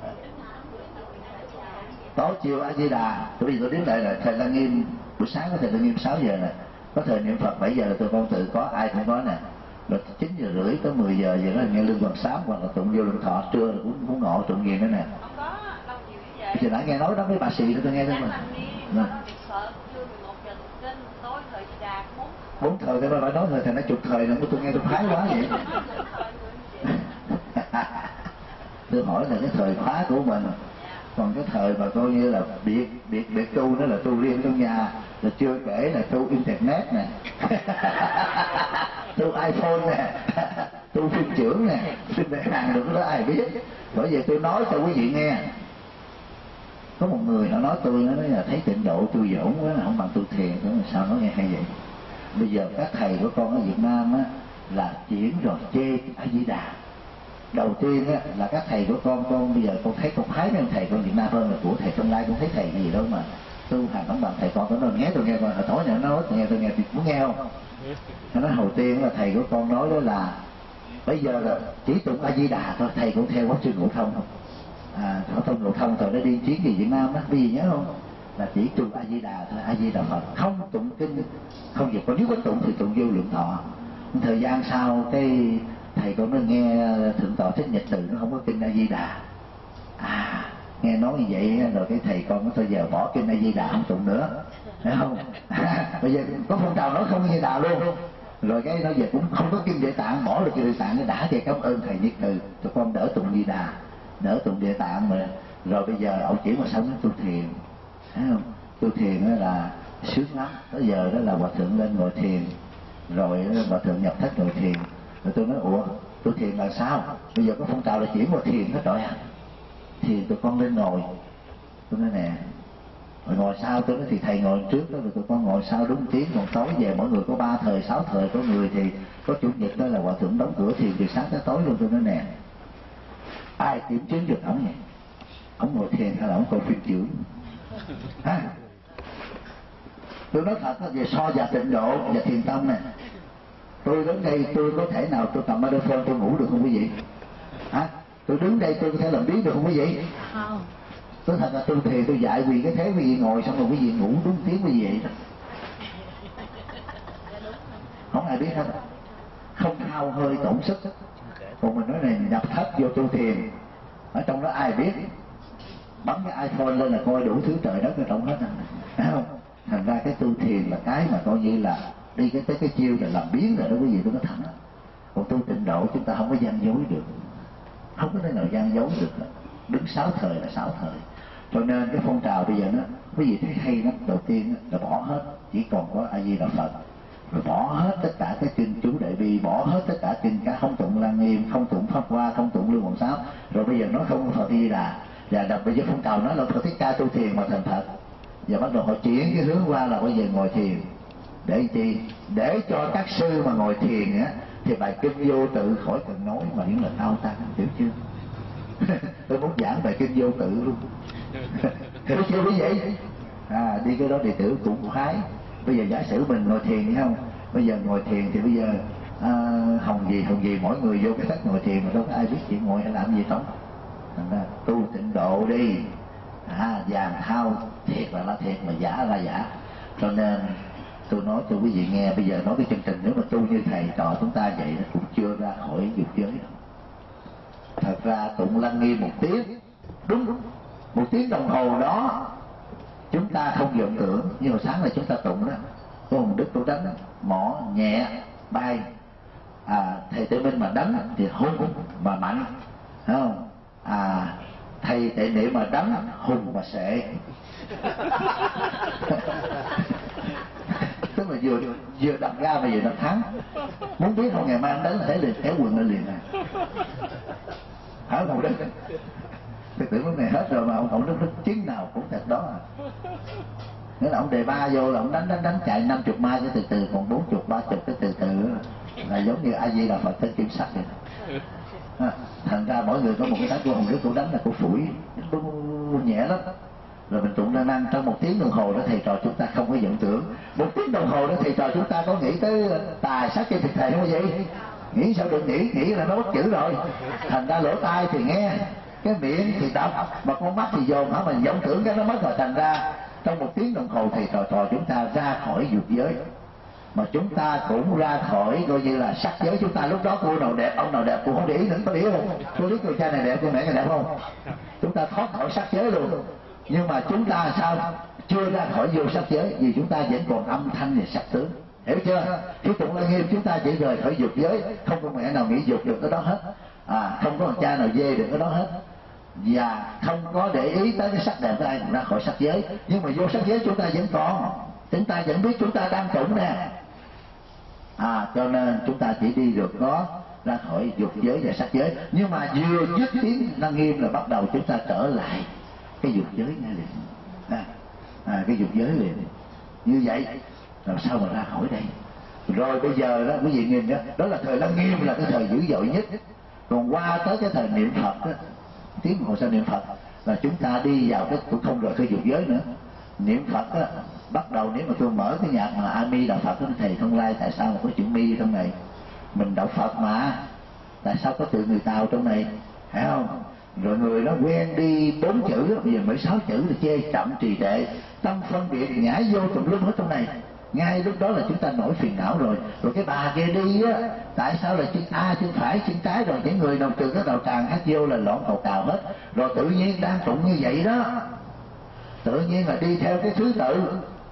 tối chiều A Di Đà. Tôi bây giờ tôi đến lại là thời Lăng Nghiêm buổi sáng có thời Lăng Nghiêm sáu giờ này, có thời niệm Phật bảy giờ là tôi con tự có, ai cũng có nè. Rồi chín giờ rưỡi tới mười giờ giờ là nghe Lương Hoàng Sám hoặc là tụng Vô Lượng Thọ, trưa cũng cũng ngọ tụng gì nữa nè. Giờ đã nghe nói đó mấy bà sĩ tôi nghe thôi mà. Bốn thời tôi phải nói thời thầy nó chục thời nữa, tôi nghe tôi phái quá vậy. Tôi hỏi là cái thời khóa của mình, còn cái thời mà coi như là biệt biệt biệt tu đó là tu riêng trong nhà, là chưa kể là tu internet nè, tu iPhone nè, tu phim trưởng nè, phim đại hàng được đó ai biết. Bởi vậy tôi nói cho quý vị nghe, có một người họ nói tôi nó nói là thấy tịnh độ tôi dỗn quá, không bằng tu thiền. Tôi nói sao nói nghe hay vậy? Bây giờ các thầy của con ở Việt Nam á là chuyển rồi chê A Di Đà. Đầu tiên á là các thầy của con con bây giờ con thấy con phái mấy thầy con Việt Nam hơn là của thầy Trong Lai, con thấy thầy gì đâu mà tu hành không bằng thầy con. Tôi nói nghe tôi nghe con hồi tối nữa nó nói tôi nghe tôi nghe tôi muốn nghe không? Nó nói đầu tiên là thầy của con nói đó là bây giờ là chỉ tụng A Di Đà thôi, thầy cũng theo quá sư Ngộ Thông không? À, Ngộ Thông Ngộ Thông thời nó đi chuyến về Việt Nam á, cái gì nhớ không? Là chỉ tụng A Di Đà thôi, A Di Đà Phật, không tụng kinh, không việc. Còn nếu có tụng thì tụng Vô Lượng Thọ. Thời gian sau cái thầy con nó nghe Thượng tọa Thích Nhật Từ nó không có kinh A Di Đà. À, nghe nói như vậy rồi cái thầy con nó thôi giờ bỏ kinh A Di Đà không tụng nữa, phải không? À, bây giờ có phong trào nói không A Di Đà luôn. Rồi cái nó giờ cũng không có kinh Địa Tạng, bỏ được kinh Địa Tạng, nó đã kêu cảm ơn thầy Nhật Từ, tụi con đỡ tụng Di Đà, đỡ tụng Địa Tạng mà. Rồi bây giờ ông chỉ mà sống nó tu thiền, thấy không? Tu thiền đó là sướng lắm. Tới giờ đó là hòa thượng lên ngồi thiền, rồi hòa thượng nhập thất ngồi thiền. Rồi tôi nói ủa tu thiền là sao? Bây giờ có phong trào là chuyển vào thiền hết rồi à? Thiền tụi con lên ngồi. Tôi nói nè, rồi ngồi sau. Tôi nói thì thầy ngồi trước đó, rồi tụi con ngồi sau đúng tiếng. Còn tối về mỗi người có ba thời, sáu thời. Có người thì có chủ nhật đó là hòa thượng đóng cửa thiền từ sáng tới tối luôn. Tôi nói nè, ai kiểm chứng được ổng vậy? Ổng ngồi thiền hay là ổng coi phim trưởng? Ha? Tôi nói thật về so và tịnh độ và thiền tông nè, tôi đến đây tôi có thể nào tôi cầm microphone tôi ngủ được không quý vị? Hả? Tôi đứng đây tôi có thể làm biến được không quý vị? Không. Tôi thật là tôi thiền tôi dạy vì cái thế quý vị ngồi xong rồi quý vị ngủ đúng tiếng quý vị vậy đó. Không ai biết hết, không hao hơi tổn sức. Còn mình nói này nhập thất vô tu thiền, ở trong đó ai biết? bấm cái iPhone lên là coi đủ thứ trời đất ở trong hết, phải không? Thành ra cái tu thiền là cái mà coi như là đi cái tới cái chiêu là làm biến rồi đó quý vị, tôi nói thẳng. Còn tu tịnh độ chúng ta không có gian dối được, không có nơi nào gian dối được, đứng sáu thời là sáu thời. Cho nên cái phong trào bây giờ nó quý vị thấy hay lắm. Đầu tiên là bỏ hết chỉ còn có A Di Đà Phật, rồi bỏ hết tất cả cái kinh chú Đại Bi, bỏ hết tất cả kinh cả, không tụng Lăng Nghiêm, không tụng Pháp Hoa, không tụng Lưu Hoàng Sáo. Rồi bây giờ nó không có Phật Di Đà, và đặc biệt với phong trào nói là Phật Thích Ca tu thiền mà thành thật. Và bắt đầu họ chuyển cái hướng qua là bây giờ ngồi thiền. Để chi? Để cho các sư mà ngồi thiền á thì bài kinh vô tự khỏi cần nói mà những lời cao tăng, hiểu chưa? Tôi muốn giảng bài kinh vô tự luôn. Hiểu chưa quý vị? À, đi cái đó đệ tử cũng khoái. Bây giờ giả sử mình ngồi thiền thấy không? Bây giờ ngồi thiền thì bây giờ à, hồng gì hồng gì mỗi người vô cái sách ngồi thiền mà đâu có ai biết chuyện ngồi hay làm gì không. Thành ra tu tịnh độ đi, à, vàng thao thiệt là là thiệt mà giả là giả. Cho nên tôi nói cho quý vị nghe, bây giờ nói cái chương trình nếu mà tu như thầy trò chúng ta vậy nó cũng chưa ra khỏi dục giới đâu. Thật ra tụng Lăng Nghiêm một tiếng, đúng đúng một tiếng đồng hồ đó chúng ta không vọng tưởng, nhưng mà sáng là chúng ta tụng đó, có Hồng Đức Tổ đánh mỏ nhẹ bay, à, thầy Tự Minh mà đánh thì hung mà mạnh, thấy không? À, thầy Tệ Niệm mà đánh hùng mà sệ. Tức là vừa vừa đập ra mà vừa đập thắng. Muốn biết không, ngày mai anh đánh là thấy liền kéo quần lên liền này. Hả Hồng Đức? Tôi tưởng lúc này hết rồi mà ông Hồng Đức chiến nào cũng thật đó à. Nghĩa là ông đề ba vô là ông đánh đánh đánh chạy năm chục mai cái từ từ, còn bốn chục ba chục cái từ từ là giống như A Di Đà Phật tới kiểm soát vậy. À, thành ra mỗi người có một cái sách của Hồng Đức cũng đánh là của phủi nhẹ lắm. Rồi mình tụng Đa Năng trong một tiếng đồng hồ đó thầy trò chúng ta không có vọng tưởng. Một tiếng đồng hồ đó thầy trò chúng ta có nghĩ tới tài sắc trên thực thể không vậy? Nghĩ sao được nghĩ, nghĩ là nó mất chữ rồi. Thành ra lỗ tai thì nghe, cái miệng thì đọc, mà con mắt thì dồn hả, mình vọng tưởng cái nó mất rồi. Thành ra trong một tiếng đồng hồ thầy trò trò chúng ta ra khỏi dục giới, mà chúng ta cũng ra khỏi coi như là sắc giới. Chúng ta lúc đó cô nào đẹp, ông nào đẹp cũng không để ý nữa, có để ý không? Cô biết cô cha này đẹp, cô mẹ này đẹp không? Chúng ta thoát khỏi sắc giới luôn. Nhưng mà chúng ta sao? Chưa ra khỏi vô sắc giới, vì chúng ta vẫn còn âm thanh và sắc tướng. Hiểu chưa? Khi tụng Lăng Nghiêm chúng ta chỉ rời khỏi dục giới, không có mẹ nào nghĩ dục được cái đó hết, à, không có cha nào dê được cái đó hết, và không có để ý tới cái sắc đẹp của ai cũng ra khỏi sắc giới. Nhưng mà vô sắc giới chúng ta vẫn còn, chúng ta vẫn biết chúng ta đang tụng nè, à, cho nên chúng ta chỉ đi được có ra khỏi dục giới và sắc giới. Nhưng mà vừa dứt tiếng Lăng Nghiêm là bắt đầu chúng ta trở lại cái dục giới ngay liền, à, à, cái dục giới liền. Như vậy làm sao mà ra khỏi đây? Rồi bây giờ đó quý vị nhìn đó, đó là thời Lăng Nghiêm là cái thời dữ dội nhất. Còn qua tới cái thời niệm Phật đó, tiếng hồ sao niệm Phật là chúng ta đi vào cái cũng không rời khỏi dục giới nữa. Niệm Phật đó, bắt đầu nếu mà tôi mở cái nhạc mà A Mi Đạo Phật đó, thầy Thông Lai tại sao mà có chữ mi trong này? Mình đạo Phật mà, tại sao có từ người Tàu trong này, phải không? Rồi người nó quen đi bốn chữ, bây giờ mới sáu chữ là chê chậm trì trệ, tâm phân biệt nhảy vô tùm lum hết trong này. Ngay lúc đó là chúng ta nổi phiền não rồi. Rồi cái bà kia đi á, tại sao là chân A chân phải chân trái, rồi những người nào từ cái đầu tràng hát vô là loạn cầu cào hết. Rồi tự nhiên đang tụng như vậy đó, tự nhiên là đi theo cái thứ tự.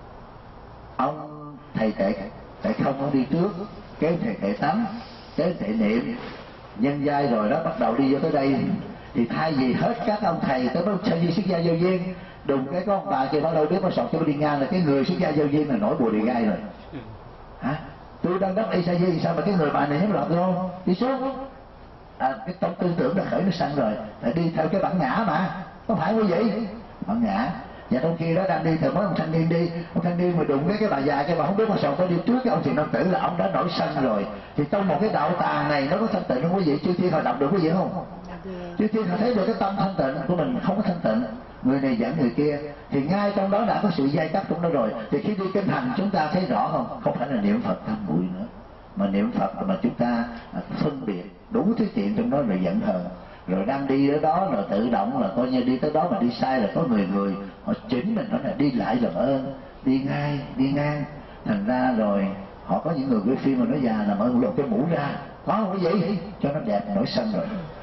Ông thầy tệ tệ không ông đi trước, cái thầy tệ tắm, cái thầy niệm nhân giai rồi đó bắt đầu đi vô tới đây. Thì thay vì hết các ông thầy tới nó sao di xuất gia vô duyên, đùng cái có ông bà kia bắt đầu biết nó sọt cho đi ngang là cái người xuất gia vô duyên là nổi bùa địa gai rồi. Hả? Tôi đang đắp y sa di sao mà cái người bà này hiếm lọt không? Đi xuống. À, cái tâm tư tưởng đã khởi nó sanh rồi, phải đi theo cái bản ngã mà, có phải không vậy? Bản ngã. Và trong khi đó đang đi theo mấy ông thanh niên đi, ông thanh niên mà đụng cái cái bà già cái bà không biết con sọt có đi trước cái ông thiền nam tử là ông đã nổi sanh rồi. Thì trong một cái đạo tà này nó có thanh tịnh không quý vị? Chư thiên họ đọc được quý vị không? Chư thiên họ thấy được cái tâm thanh tịnh của mình không có thanh tịnh, người này dẫn người kia, thì ngay trong đó đã có sự giai cấp trong đó rồi. Thì khi đi kinh hành chúng ta thấy rõ không? Không phải là niệm Phật tam muội nữa, mà niệm Phật mà chúng ta phân biệt đủ thứ chuyện trong đó rồi giận hờn. Rồi đang đi ở đó là tự động là coi như đi tới đó mà đi sai là có người người họ chỉnh mình, đó là đi lại làm ơn, đi ngay đi ngang. Thành ra rồi họ có những người quay phim mà nói già là mở một cái mũ ra, có không cái gì cho nó đẹp nổi sân rồi.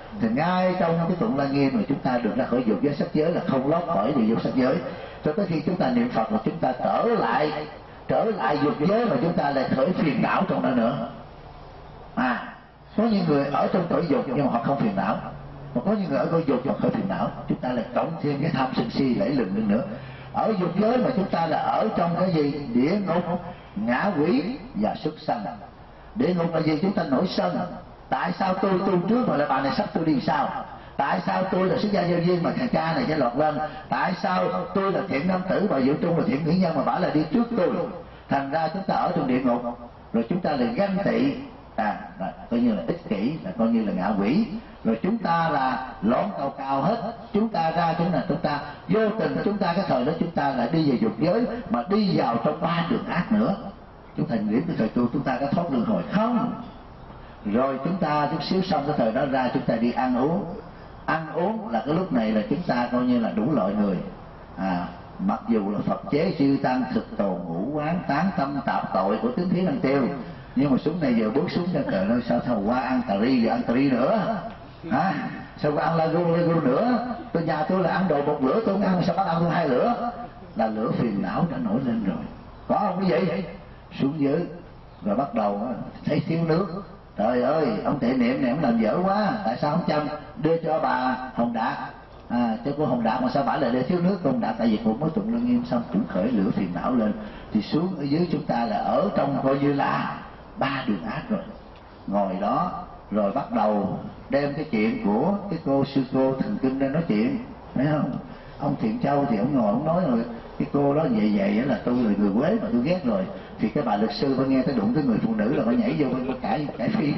Thì ngay trong cái tụng Lăng Nghiêm mà chúng ta được ra khỏi dục giới sắc giới là không lót khỏi điều dục sắc giới, cho tới khi chúng ta niệm Phật là chúng ta trở lại trở lại dục giới mà chúng ta lại khởi phiền não trong đó nữa. À, có những người ở trong cõi dục nhưng mà họ không phiền não, mà có những người ở cõi dục mà khởi phiền não, chúng ta lại cộng thêm cái tham sân si lẫy lừng nữa. Ở dục giới mà chúng ta là ở trong cái gì? Địa ngục, ngạ quỷ và súc sanh. Địa ngục là gì? Chúng ta nổi sân. Tại sao tôi tu trước mà lại bà này sắp tôi đi sao? Tại sao tôi là xuất gia giao duyên mà thằng cha này sẽ lọt lên? Tại sao tôi là thiện nam tử và Diệu Trung là thiện nữ nhân mà bà lại đi trước tôi? Thành ra chúng ta ở trong địa ngục, rồi chúng ta lại ganh tị, à, là, coi như là ích kỷ, là coi như là ngạ quỷ, rồi chúng ta là lón cao cao hết. Chúng ta ra chúng là chúng ta vô tình, chúng ta cái thời đó chúng ta lại đi về dục giới mà đi vào trong ba đường ác nữa. Chúng ta nghĩ cái thời tu chúng ta có thoát luân hồi không? Rồi chúng ta chút xíu xong cái thời đó ra chúng ta đi ăn uống. Ăn uống là cái lúc này là chúng ta coi như là đủ loại người. À, mặc dù là Phật chế chư tăng thực tồn ngũ quán tán tâm tạp tội của tướng Thí Lăng Tiêu, nhưng mà xuống này giờ bước xuống cho trời ơi, sao thầu qua ăn cà ri rồi ăn cà ri nữa hả? Sao qua ăn lagu lagu nữa? Tôi nhà tôi là ăn đồ một bữa, tôi không ăn sao bắt ăn tôi hai lửa? Là lửa phiền não đã nổi lên rồi, có không quý vị? Xuống dưới rồi bắt đầu thấy thiếu nước. Trời ơi, ông Tệ Niệm này ông làm dở quá, tại sao không chăm đưa cho bà Hồng Đạt? À, cho cô Hồng Đạt mà sao bả lại để thiếu nước? Hồng Đạt tại vì cũng mới tụng Lăng Nghiêm xong cũng khởi lửa phiền não lên, thì xuống ở dưới chúng ta là ở trong coi như là ba đường ác rồi. Ngồi đó rồi bắt đầu đem cái chuyện của cái cô sư cô thần kinh ra nói chuyện, thấy không? Ông Thiện Châu thì ông ngồi ông nói rồi cái cô đó vậy vậy là tôi là người quế mà tôi ghét rồi, thì cái bà luật sư phải nghe tới đụng tới người phụ nữ là phải nhảy vô bên cãi cãi phim.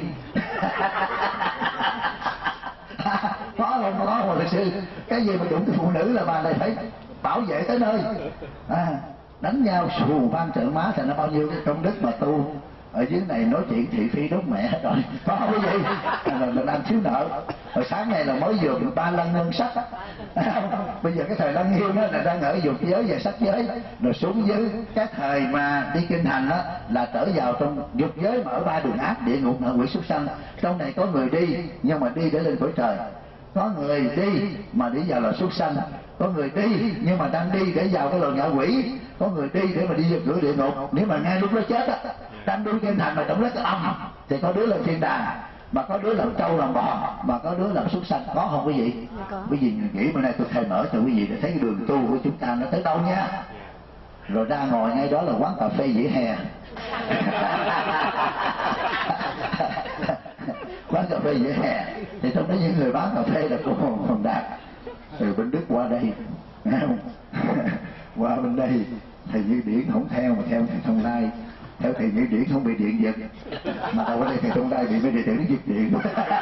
Có không? Có không luật sư? Cái gì mà đụng tới phụ nữ là bà này phải bảo vệ tới nơi. À, đánh nhau xù van trợ má thì nó bao nhiêu cái công đức mà tu ở dưới này nói chuyện thị phi đốt mẹ rồi, có không cái gì? Là mình đang thiếu nợ. Hồi sáng này là mới vừa bị ba lăng ngân sắc, bây giờ cái thời Lăng Nghiêm đó là đang ở dục giới và sắc giới, rồi xuống dưới cái thời mà đi kinh hành đó là trở vào trong dục giới mà ở ba đường ác, địa ngục, ngạ quỷ, súc sanh. Trong này có người đi nhưng mà đi để lên cõi trời, có người đi mà đi vào là súc sanh, có người đi nhưng mà đang đi để vào cái loài ngạ quỷ, có người đi để mà đi vào cửa địa ngục. Nếu mà ngay lúc đó chết á, đang đuôi kinh thành mà trong lớp cái âm thì có đứa lên thiên đàng, mà có đứa làm trâu làm bò, mà có đứa làm súc sanh, có không quý vị? Quý vị nghĩ bữa nay tôi khai mở cho quý vị để thấy cái đường tu của chúng ta nó tới đâu nha. Rồi ra ngồi ngay đó là quán cà phê vỉa hè. Quán cà phê vỉa hè thì trong đó những người bán cà phê là cô Hồng Đạt, từ bên Đức qua đây, qua bên đây thầy Như Điển không theo mà theo thầy Thông Lai, theo thầy Như Điển không bị điện giật, mà ở đây thầy Thông Lai bị mấy đệ tử giật điện.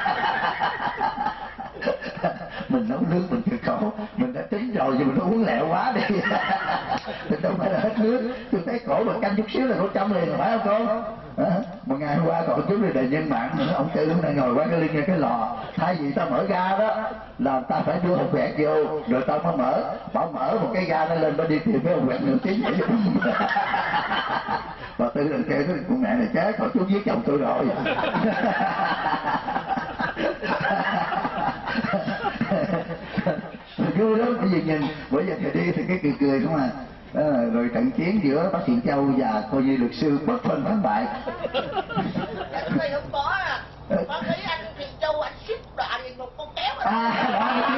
Mình nấu nước mình chịu khổ, mình đã tính rồi nhưng mình nó uống lẹo quá đi. Mình đâu phải là hết nước, tôi thấy cổ mà canh chút xíu là cổ trong liền, phải không cô? À, một ngày hôm qua còn chú này đề nhân mạng nữa, ông Tư hôm nay ngồi qua cái lưng cái lò, thay vì ta mở ga đó là ta phải đưa hộp quẹt vô rồi ta mới mở, bảo mở một cái ga nó lên nó đi tìm cái hộp quẹt nửa tiếng vậy. Bà Tư lần kêu nói con mẹ này chết, khỏi chú giết chồng tôi rồi. Vui lắm, bởi vì nhìn bởi giờ thầy đi thì cái cười cười không à. À, rồi trận chiến giữa bác Thiện Châu và coi như luật sư bất phân thắng bại. Thầy không có à, con thấy anh Thiện Châu anh ship đoạn thì một con kéo à. À, đó,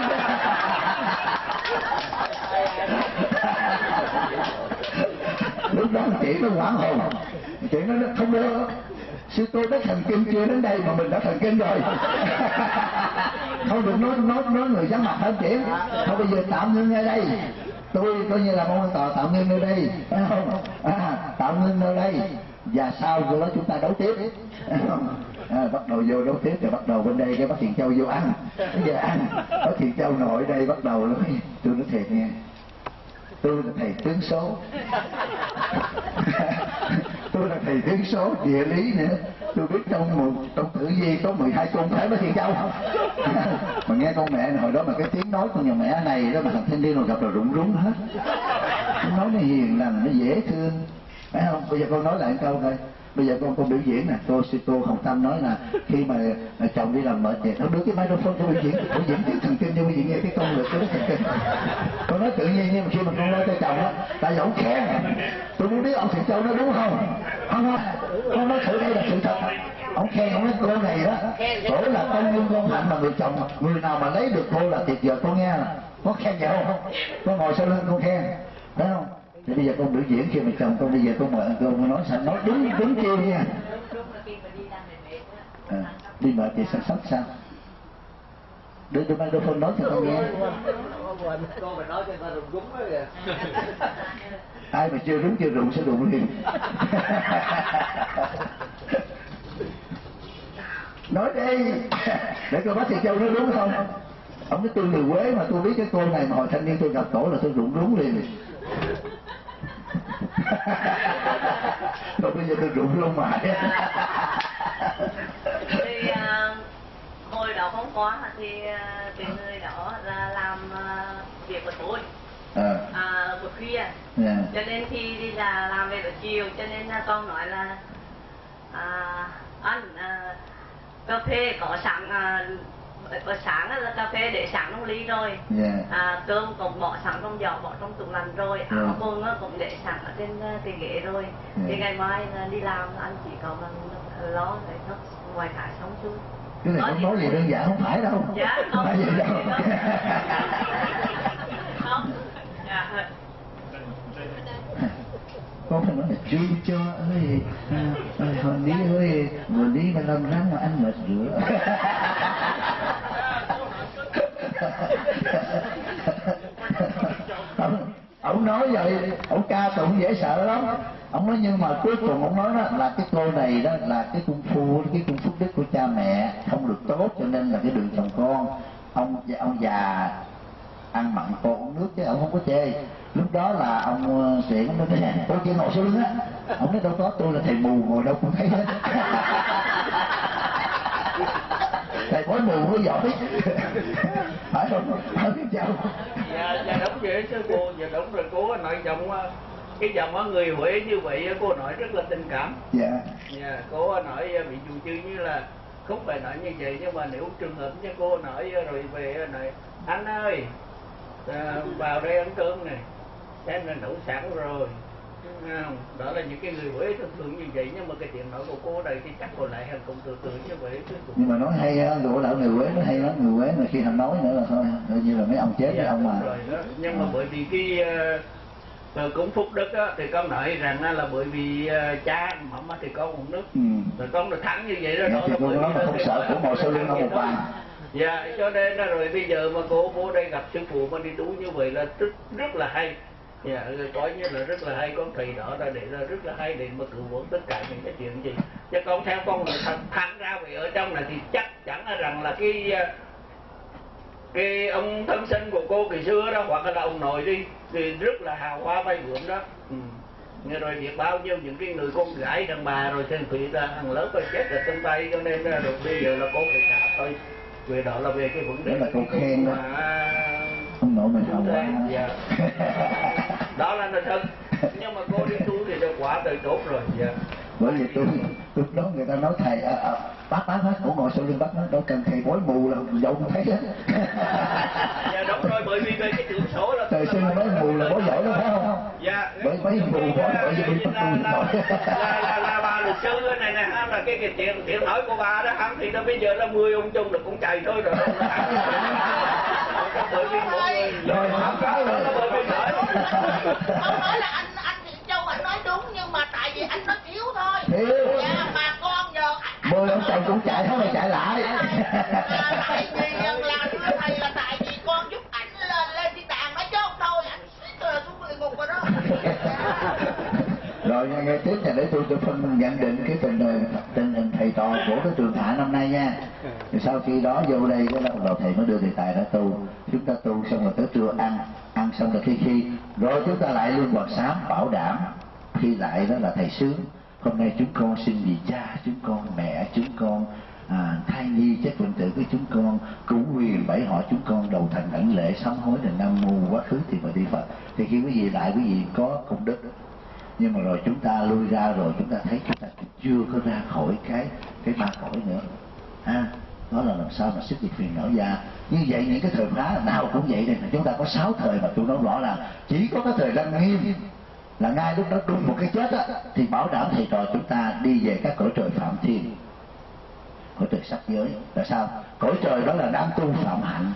lúc đó chuyện nó hoảng hồn, chuyện nó không được. Sư tôi nói thần kinh chưa đến đây mà mình đã thần kinh rồi. Không được nói nói nói người vắng mặt hơn chuyện. Thôi bây giờ tạm ngưng ở đây. Tôi coi như là mong tòa tạm ngưng nơi đây, phải không? À, tạm ngưng nơi đây. Và sau đó chúng ta đấu tiếp. À, bắt đầu vô đấu tiếp rồi bắt đầu bên đây cái bác Thiện Châu vô ăn. Bây giờ ăn, bác Thiện Châu ngồi ở đây bắt đầu nói, tôi nói thiệt nghe, tôi là thầy tướng số. Tôi là thầy tướng số địa lý nữa, tôi biết trong một trong tử vi có mười hai cung thể với Thiện Châu. Mà nghe con mẹ hồi đó mà cái tiếng nói con nhà mẹ này đó mà thằng thanh niên nào gặp là rụng rúng hết. Nó nói nó hiền lành, nó dễ thương, phải không? Bây giờ con nói lại một câu thôi. Bây giờ con con biểu diễn nè, cô sư cô Hồng Tâm nói là khi mà chồng đi làm mệt về, nó đưa cái microphone cho biểu diễn, biểu diễn tiếng thần kinh cho quý vị nghe cái công lực của thần kinh. Con nói tự nhiên, nhưng mà khi mà con nói cho chồng á, tại vì ông khen, tôi muốn biết ông Thiện Châu nó đúng không? Không không, con nói thử đây là sự thật. Ông khen, ông nói cô này đó, cổ là công nhân công hạnh mà người chồng, người nào mà lấy được cô là tuyệt vời. Con nghe là có khen vậy không? Con ngồi sau lưng con khen, phải không? Thì bây giờ con biểu diễn khi mà chồng con bây giờ con mời con nói sẵn nói đúng đúng chiêu nha. À, đi mệt thì sắp sắp sao? Đưa đưa microphone nói cho con nghe. Con phải nói cho ta rụng rúng đó kìa. Ai mà chưa rúng chưa rụng sẽ rụng liền. Nói đi để coi bác Thiện Châu nói đúng không? Ông nói tôi người Quế mà tôi biết cái cô này mà hồi thanh niên tôi gặp cổ là tôi rụng rúng liền. Rồi bây giờ tôi rụng luôn mà. Thì uh, hồi đó không có thì uh, cái người đó là làm uh, việc của tôi à. À, một khuya yeah. Cho nên khi đi là làm về buổi chiều, cho nên uh, con nói là uh, anh uh, cà phê có sẵn uh, ở sáng là cà phê để sẵn trong ly rồi, yeah. à, cơm cũng bỏ sẵn trong giỏ, bỏ trong tủ lạnh rồi, áo yeah. quần cũng để sẵn ở trên cái ghế rồi, yeah. Thì ngày mai đi làm anh chỉ có mình lo để nó ngoài cả sống chung. Cái này không nói gì đơn giản, không phải đâu. Dạ không phải vậy đâu. Không. Dạ. Con phải nói là chưa cho ơi, hồi đi ơi, vừa đi mà làm răng mà anh mệt rửa. ông, ông nói vậy, ông ca tụng dễ sợ lắm. Ông nói nhưng mà cuối cùng ông nói đó là cái cô này đó là cái công phu, cái công phúc đức của cha mẹ không được tốt, cho nên là cái đường chồng con. Ông ông già ăn mặn con uống nước chứ ông không có chê. Lúc đó là ông Xiển ông nói nè, tôi chỉ ngồi sau lưng á. Ông nói đâu có, tôi là thầy mù ngồi đâu cũng thấy hết. Thầy bói mù mới giỏi. Phải không? Phải cái chồng. Dạ, dạ đúng vậy chứ cô, dạ đúng rồi cô nói chồng cái dòng á người Huế như vậy cô nói rất là tình cảm. Dạ. Dạ, cô nói ví dụ như như là không phải nói như vậy, nhưng mà nếu trường hợp như cô nói rồi về nói anh ơi à, vào đây ăn cơm này, em là nấu sẵn rồi. Không? Đó là những cái người Huế thường thường như vậy, nhưng mà cái chuyện nói của cô đây thì chắc cô lại hàng cùng tự tự như vậy. Nhưng mà nói hay á, gọi là người Huế nó hay lắm, người Huế mà khi họ nói nữa là thôi, tự như là mấy ông chết dạ, với ông mà. Rồi đó. Nhưng mà bởi vì cái uh, cúng phúc đức á, thì con nói rằng là bởi vì uh, cha mama thì con uống nước, ừ. Rồi con được thắng như vậy đó. Dạ, đó thì cô nói là không sợ của mồi sau lưng ông một bàn. Dạ, cho nên là rồi bây giờ mà cô vô đây gặp sư phụ mà đi tu như vậy là rất rất là hay. Dạ, coi như là rất là hay, con thầy đó đã để ra rất là hay để mà cứu vớt tất cả những cái chuyện gì. Chứ con theo con là thẳng, thẳng ra vậy ở trong này thì chắc chắn là rằng là cái cái ông thân sinh của cô ngày xưa đó, hoặc là ông nội đi thì rất là hào hoa bay bướm đó. Ừ. Rồi biết bao nhiêu những cái người con gái đàn bà rồi thêm thủy ra hàng lớp rồi chết ở chân tay, cho nên rồi bây giờ là cô phải trả thôi. Về đó là về cái vấn đề đó là câu khen đó. Ông nội mình hào hoa. Dạ. Đó là nó thật. Nhưng mà cô đi tu thì được quả từ tốt rồi. Dạ. Bởi vì tôi lúc đó người ta nói thầy à, à, bác bác bác cũng ngồi sau lưng bác nói đâu cần thầy bói mù là dậu không thấy hết. Dạ đúng rồi, bởi vì về cái chữ số là trời sinh nói mù là bói giỏi đó phải không? Dạ. Bởi mấy mù bói giỏi chứ bị bắt tu giỏi. Là là là bà luật sư này nè, là cái cái chuyện chuyện nói của bà đó hắn thì nó bây giờ là mười ông chung là cũng chạy thôi rồi. Bởi vì một người rồi không có rồi. Bởi vì nói ông nói là anh anh Thiện Châu anh nói đúng, nhưng mà tại vì anh nói thiếu thôi. Thiếu. Dạ, mà con giờ mười ông chồng cũng chạy hết rồi chạy lại. Tại vì là thưa thầy là tại vì con giúp ảnh lên lên đi đàn nói chứ không thôi ảnh suýt rồi xuống địa ngục rồi đó. Rồi nghe, nghe tiếp là để tôi cho phân nhận định cái tình hình tình hình thầy trò của cái trường Hạ năm nay nha. Thì sau khi đó vô đây cái bắt đầu thầy mới đưa đề tài ra tu, chúng ta tu xong rồi tới trưa ăn, ăn xong rồi khi khi rồi chúng ta lại luôn Hoàng Sám bảo đảm khi lại đó là thầy sướng. Hôm nay chúng con xin vì cha, chúng con mẹ, chúng con à, thai nhi chất phận tử của chúng con, cúng quyền bảy họ chúng con, đầu thành ẩn lễ sám hối là nam mô quá khứ thì mà đi Phật. Thì khi quý vị lại quý vị có công đức Nhưng mà rồi chúng ta lui ra rồi chúng ta thấy chúng ta chưa có ra khỏi cái cái ba cõi nữa. À, đó là làm sao mà xuất diệt phiền não ra. Như vậy những cái thời khóa nào cũng vậy đây, chúng ta có sáu thời mà tôi nói rõ là chỉ có cái thời Lăng Nghiêm là ngay lúc đó đúng một cái chết á, thì bảo đảm thầy trò chúng ta đi về các cõi trời Phạm Thiên, cõi trời sắc giới. Là sao? Cõi trời đó là đang tu phạm hạnh,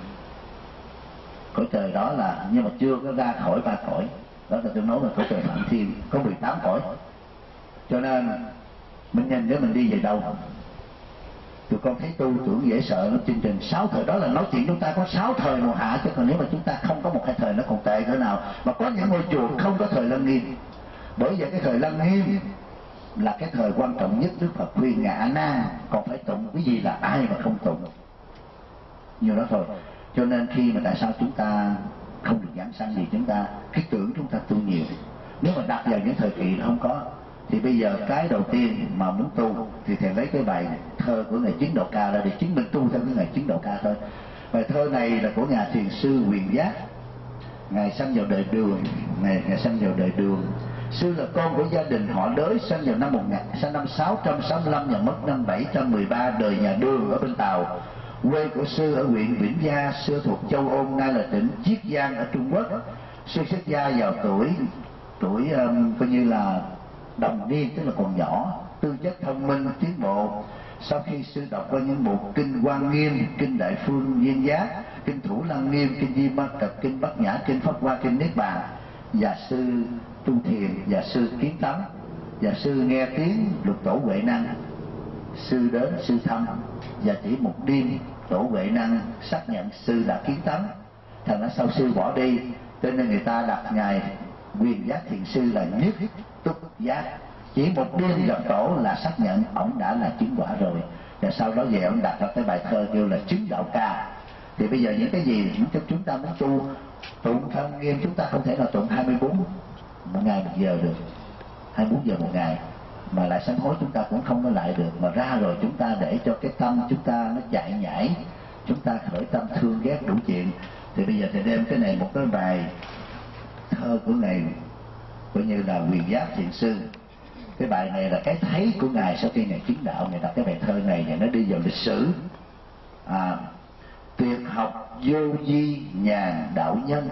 cõi trời đó là nhưng mà chưa có ra khỏi ba cõi. Đó là tôi nói là cõi trời Phạm Thiên có mười tám cõi. Cho nên mình nhìn để mình đi về đâu. Tụi con thấy tu tưởng dễ sợ nó chương trình sáu thời đó là nói chuyện chúng ta có sáu thời mùa hạ, chứ còn nếu mà chúng ta không có một hai thời nó còn tệ cỡ nào. Mà có những ngôi chùa không có thời Lăng Nghiêm. Bởi vậy cái thời Lăng Nghiêm là cái thời quan trọng nhất. Đức Phật khuyên ngài A Nan còn phải tụng cái gì, là ai mà không tụng. Nhiều đó thôi. Cho nên khi mà tại sao chúng ta không được giảng sanh gì, chúng ta cái tưởng chúng ta tu nhiều. Nếu mà đặt vào những thời kỳ nó không có, thì bây giờ cái đầu tiên mà muốn tu thì thầy lấy cái bài thơ của ngài Chứng Đạo Ca ra để chứng minh tu theo cái ngài Chứng Đạo Ca thôi. Bài thơ này là của nhà thiền sư Huyền Giác. Ngài sanh vào đời Đường, ngài, ngài sanh vào đời Đường. Sư là con của gia đình họ Đới, sanh vào năm một nghìn, sanh năm sáu trăm sáu mươi lăm và mất năm bảy trăm mười ba, đời nhà Đường ở bên Tàu. Quê của sư ở huyện Vĩnh Gia, xưa thuộc Châu Ôn, nay là tỉnh Chiết Giang ở Trung Quốc. Sư xuất gia vào tuổi tuổi um, coi như là đồng niên, tức là còn nhỏ, tư chất thông minh tiến bộ. Sau khi sư đọc qua những bộ kinh Quan Nghiêm, kinh Đại Phương Viên Giác, kinh Thủ Lăng Nghiêm, kinh Di Ma Cật, kinh Bát Nhã, kinh Pháp Hoa, kinh Niết Bàn, và sư tu thiền, và sư kiến tánh, và sư nghe tiếng lục tổ Huệ Năng. Sư đến sư thăm, và chỉ một đêm tổ Huệ Năng xác nhận sư đã kiến tánh. Thành ra sau sư bỏ đi, cho nên người ta đặt ngài Huyền Giác thiền sư là Nhất Túc Giác. Chỉ một đêm gặp tổ là xác nhận ổng đã là chứng quả rồi. Và sau đó về ổng đặt ra cái bài thơ kêu là Chứng Đạo Ca. Thì bây giờ những cái gì những chúng ta muốn tu tụng Lăng Nghiêm, chúng ta không thể nào tụng hai mươi bốn một ngày một giờ được, hai mươi bốn giờ một ngày mà lại sám hối chúng ta cũng không có lại được. Mà ra rồi chúng ta để cho cái tâm chúng ta nó chạy nhảy, chúng ta khởi tâm thương ghét đủ chuyện. Thì bây giờ thầy đem cái này một cái bài thơ của ngài coi như là Huyền Giác thiền sư. Cái bài này là cái thấy của ngài sau khi ngài chứng đạo. Ngài đặt cái bài thơ này và nó đi vào lịch sử. À, tuyệt học vô vi nhàn đạo nhân,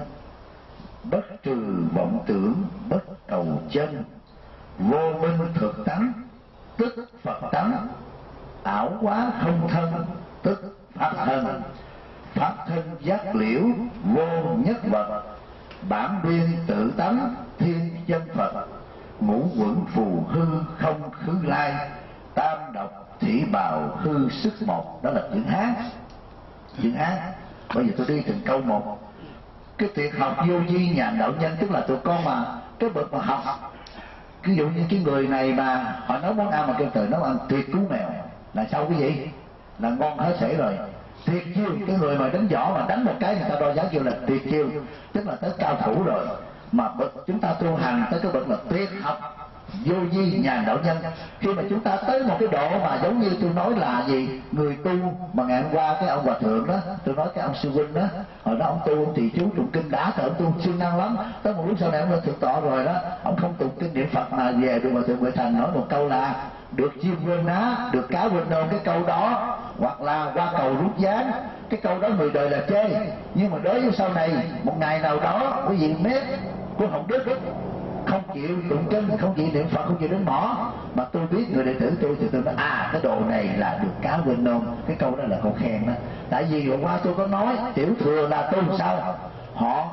bất trừ vọng tưởng bất cầu chân, vô minh thực tánh tức Phật tánh, ảo quá không thân tức pháp thân, pháp thân giác liễu vô nhất vật, bản biên tự tánh thiên chân Phật, ngũ quẩn phù hư không khứ lai, tam độc thủy bào hư sức một. Đó là chữ Hán. Chữ Hán. Bây giờ tôi đi từng câu một. Cái tuyệt học vô vi nhàn đạo nhân, tức là tụi con mà cái bậc mà học, ví dụ như cái người này mà họ nấu món ăn mà kêu trời nấu ăn tuyệt cú mèo là sao quý vị? Là ngon hết sể rồi. Tuyệt chiêu, cái người mà đánh võ mà đánh một cái người ta đo giá kêu là tuyệt chiêu, tức là tới cao thủ rồi. Mà bậc chúng ta tu hành tới cái bậc là tuyệt học vô vi nhàn đạo nhân. Khi mà chúng ta tới một cái độ mà giống như tôi nói là gì, người tu mà ngày hôm qua cái ông hòa thượng đó, tôi nói cái ông sư huynh đó, hồi đó ông tu thì chú tụng kinh đã thôi, ông tu siêng năng lắm. Tới một lúc sau này ông lên thượng tọa rồi đó, ông không tụng kinh niệm Phật mà về được hòa thượng Huệ Thành nói một câu là được chim quên ná, được cá quên nôm. Cái câu đó hoặc là qua cầu rút gián, cái câu đó người đời là chê, nhưng mà đối với sau này một ngày nào đó quý vị mét của Hồng Đức không chịu tụng kinh, không chịu niệm Phật, không chịu đến mỏ, mà tôi biết người đệ tử tôi thì tôi nói à cái đồ này là được cá quên nôm. Cái câu đó là câu khen đó. Tại vì hôm qua tôi có nói tiểu thừa là tu sao họ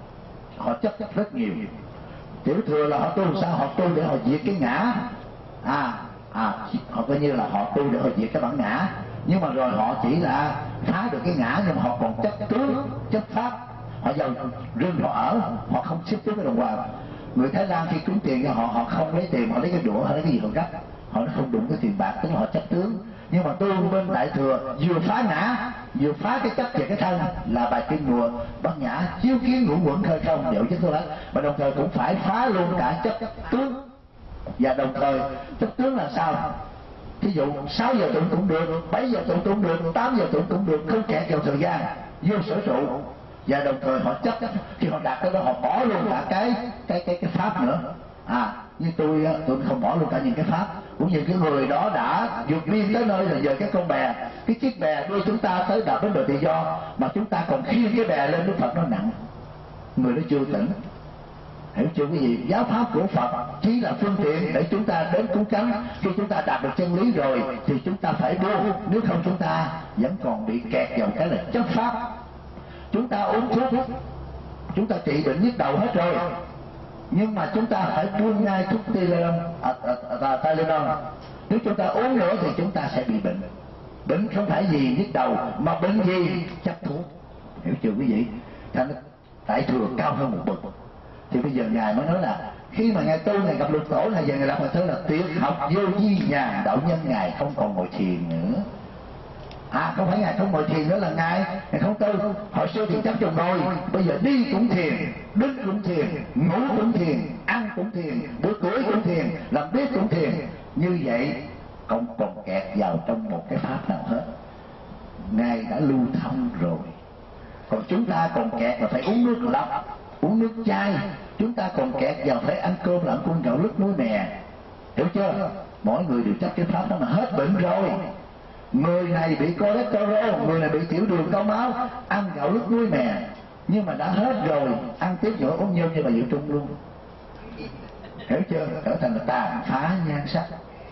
họ chấp rất nhiều. Tiểu thừa là họ tu sao, họ tu để họ diệt cái ngã, à à họ coi như là họ tu để họ diệt cái bản ngã, nhưng mà rồi họ chỉ là phá được cái ngã, nhưng mà họ còn chấp tướng chấp pháp. Họ vào rừng họ ở, họ không xếp tướng cái đồng hoàng. Người Thái Lan khi cúng tiền cho họ, họ không lấy tiền, họ lấy cái đũa, họ lấy cái gì họ gấp, họ nó không đụng cái tiền bạc, tức là họ chấp tướng. Nhưng mà tôi bên Đại Thừa vừa phá ngã, vừa phá cái chấp về cái thân là bài kinh mùa Bát Nhã, chiếu kiến ngũ quẩn khơi không đều chứ thôi. Mà đồng thời cũng phải phá luôn cả chấp tướng. Và đồng thời chấp tướng là sao? Thí dụ sáu giờ tụng cũng được, bảy giờ tụng cũng được, tám giờ tụng cũng được, không kẹt vào thời gian, vô sở trụ. Và đồng thời họ chấp khi họ đạt tới đó họ bỏ luôn cả cái cái cái cái pháp nữa. À như tôi tôi không bỏ luôn cả những cái pháp, cũng như cái người đó đã vượt biên tới nơi là giờ cái con bè, cái chiếc bè đưa chúng ta tới đạt đến bờ tự do, mà chúng ta còn khiêng cái bè lên, Đức Phật nó nặng, người đó chưa tỉnh. Hiểu chưa quý vị? Giáo pháp của Phật chỉ là phương tiện để chúng ta đến cứu cánh. Khi chúng ta đạt được chân lý rồi thì chúng ta phải buông, nếu không chúng ta vẫn còn bị kẹt vào cái là chấp pháp. Chúng ta uống thuốc, chúng ta trị bệnh nhức đầu hết rồi, nhưng mà chúng ta phải buông ngay thuốc Tylenol, à, à, à, Tylenol. Nếu chúng ta uống nữa thì chúng ta sẽ bị bệnh. Bệnh không phải gì nhức đầu, mà bệnh gì chấp thuốc. Hiểu chưa quý vị? Thành đại thừa cao hơn một bậc. Thì bây giờ ngài mới nói là khi mà ngài tu, ngài gặp lục tổ, ngài giờ ngài đọc một thứ là tuyệt học vô vi nhàn đạo nhân, ngài không còn ngồi thiền nữa. À không phải ngài không ngồi thiền nữa là ngài ngài không tu. Hồi xưa thì chấp chồng ngồi, bây giờ đi cũng thiền, đứng cũng thiền, ngủ cũng thiền, ăn cũng thiền, bữa cưới cũng thiền, làm bếp cũng thiền. Như vậy không còn kẹt vào trong một cái pháp nào hết. Ngài đã lưu thông rồi. Còn chúng ta còn kẹt là phải uống nước lọc, uống nước chai. Chúng ta còn kẹt vào phải ăn cơm là ăn cơm gạo lứt muối mè. Hiểu chưa? Mỗi người đều chắc cái pháp đó mà hết bệnh rồi. Người này bị cholesterol, người này bị tiểu đường cao máu, ăn gạo lứt muối mè, nhưng mà đã hết rồi, ăn tiếp nữa uống nhôm như bà Diệu Trung luôn. Hiểu chưa? Trở thành là tàn phá nhan sắc.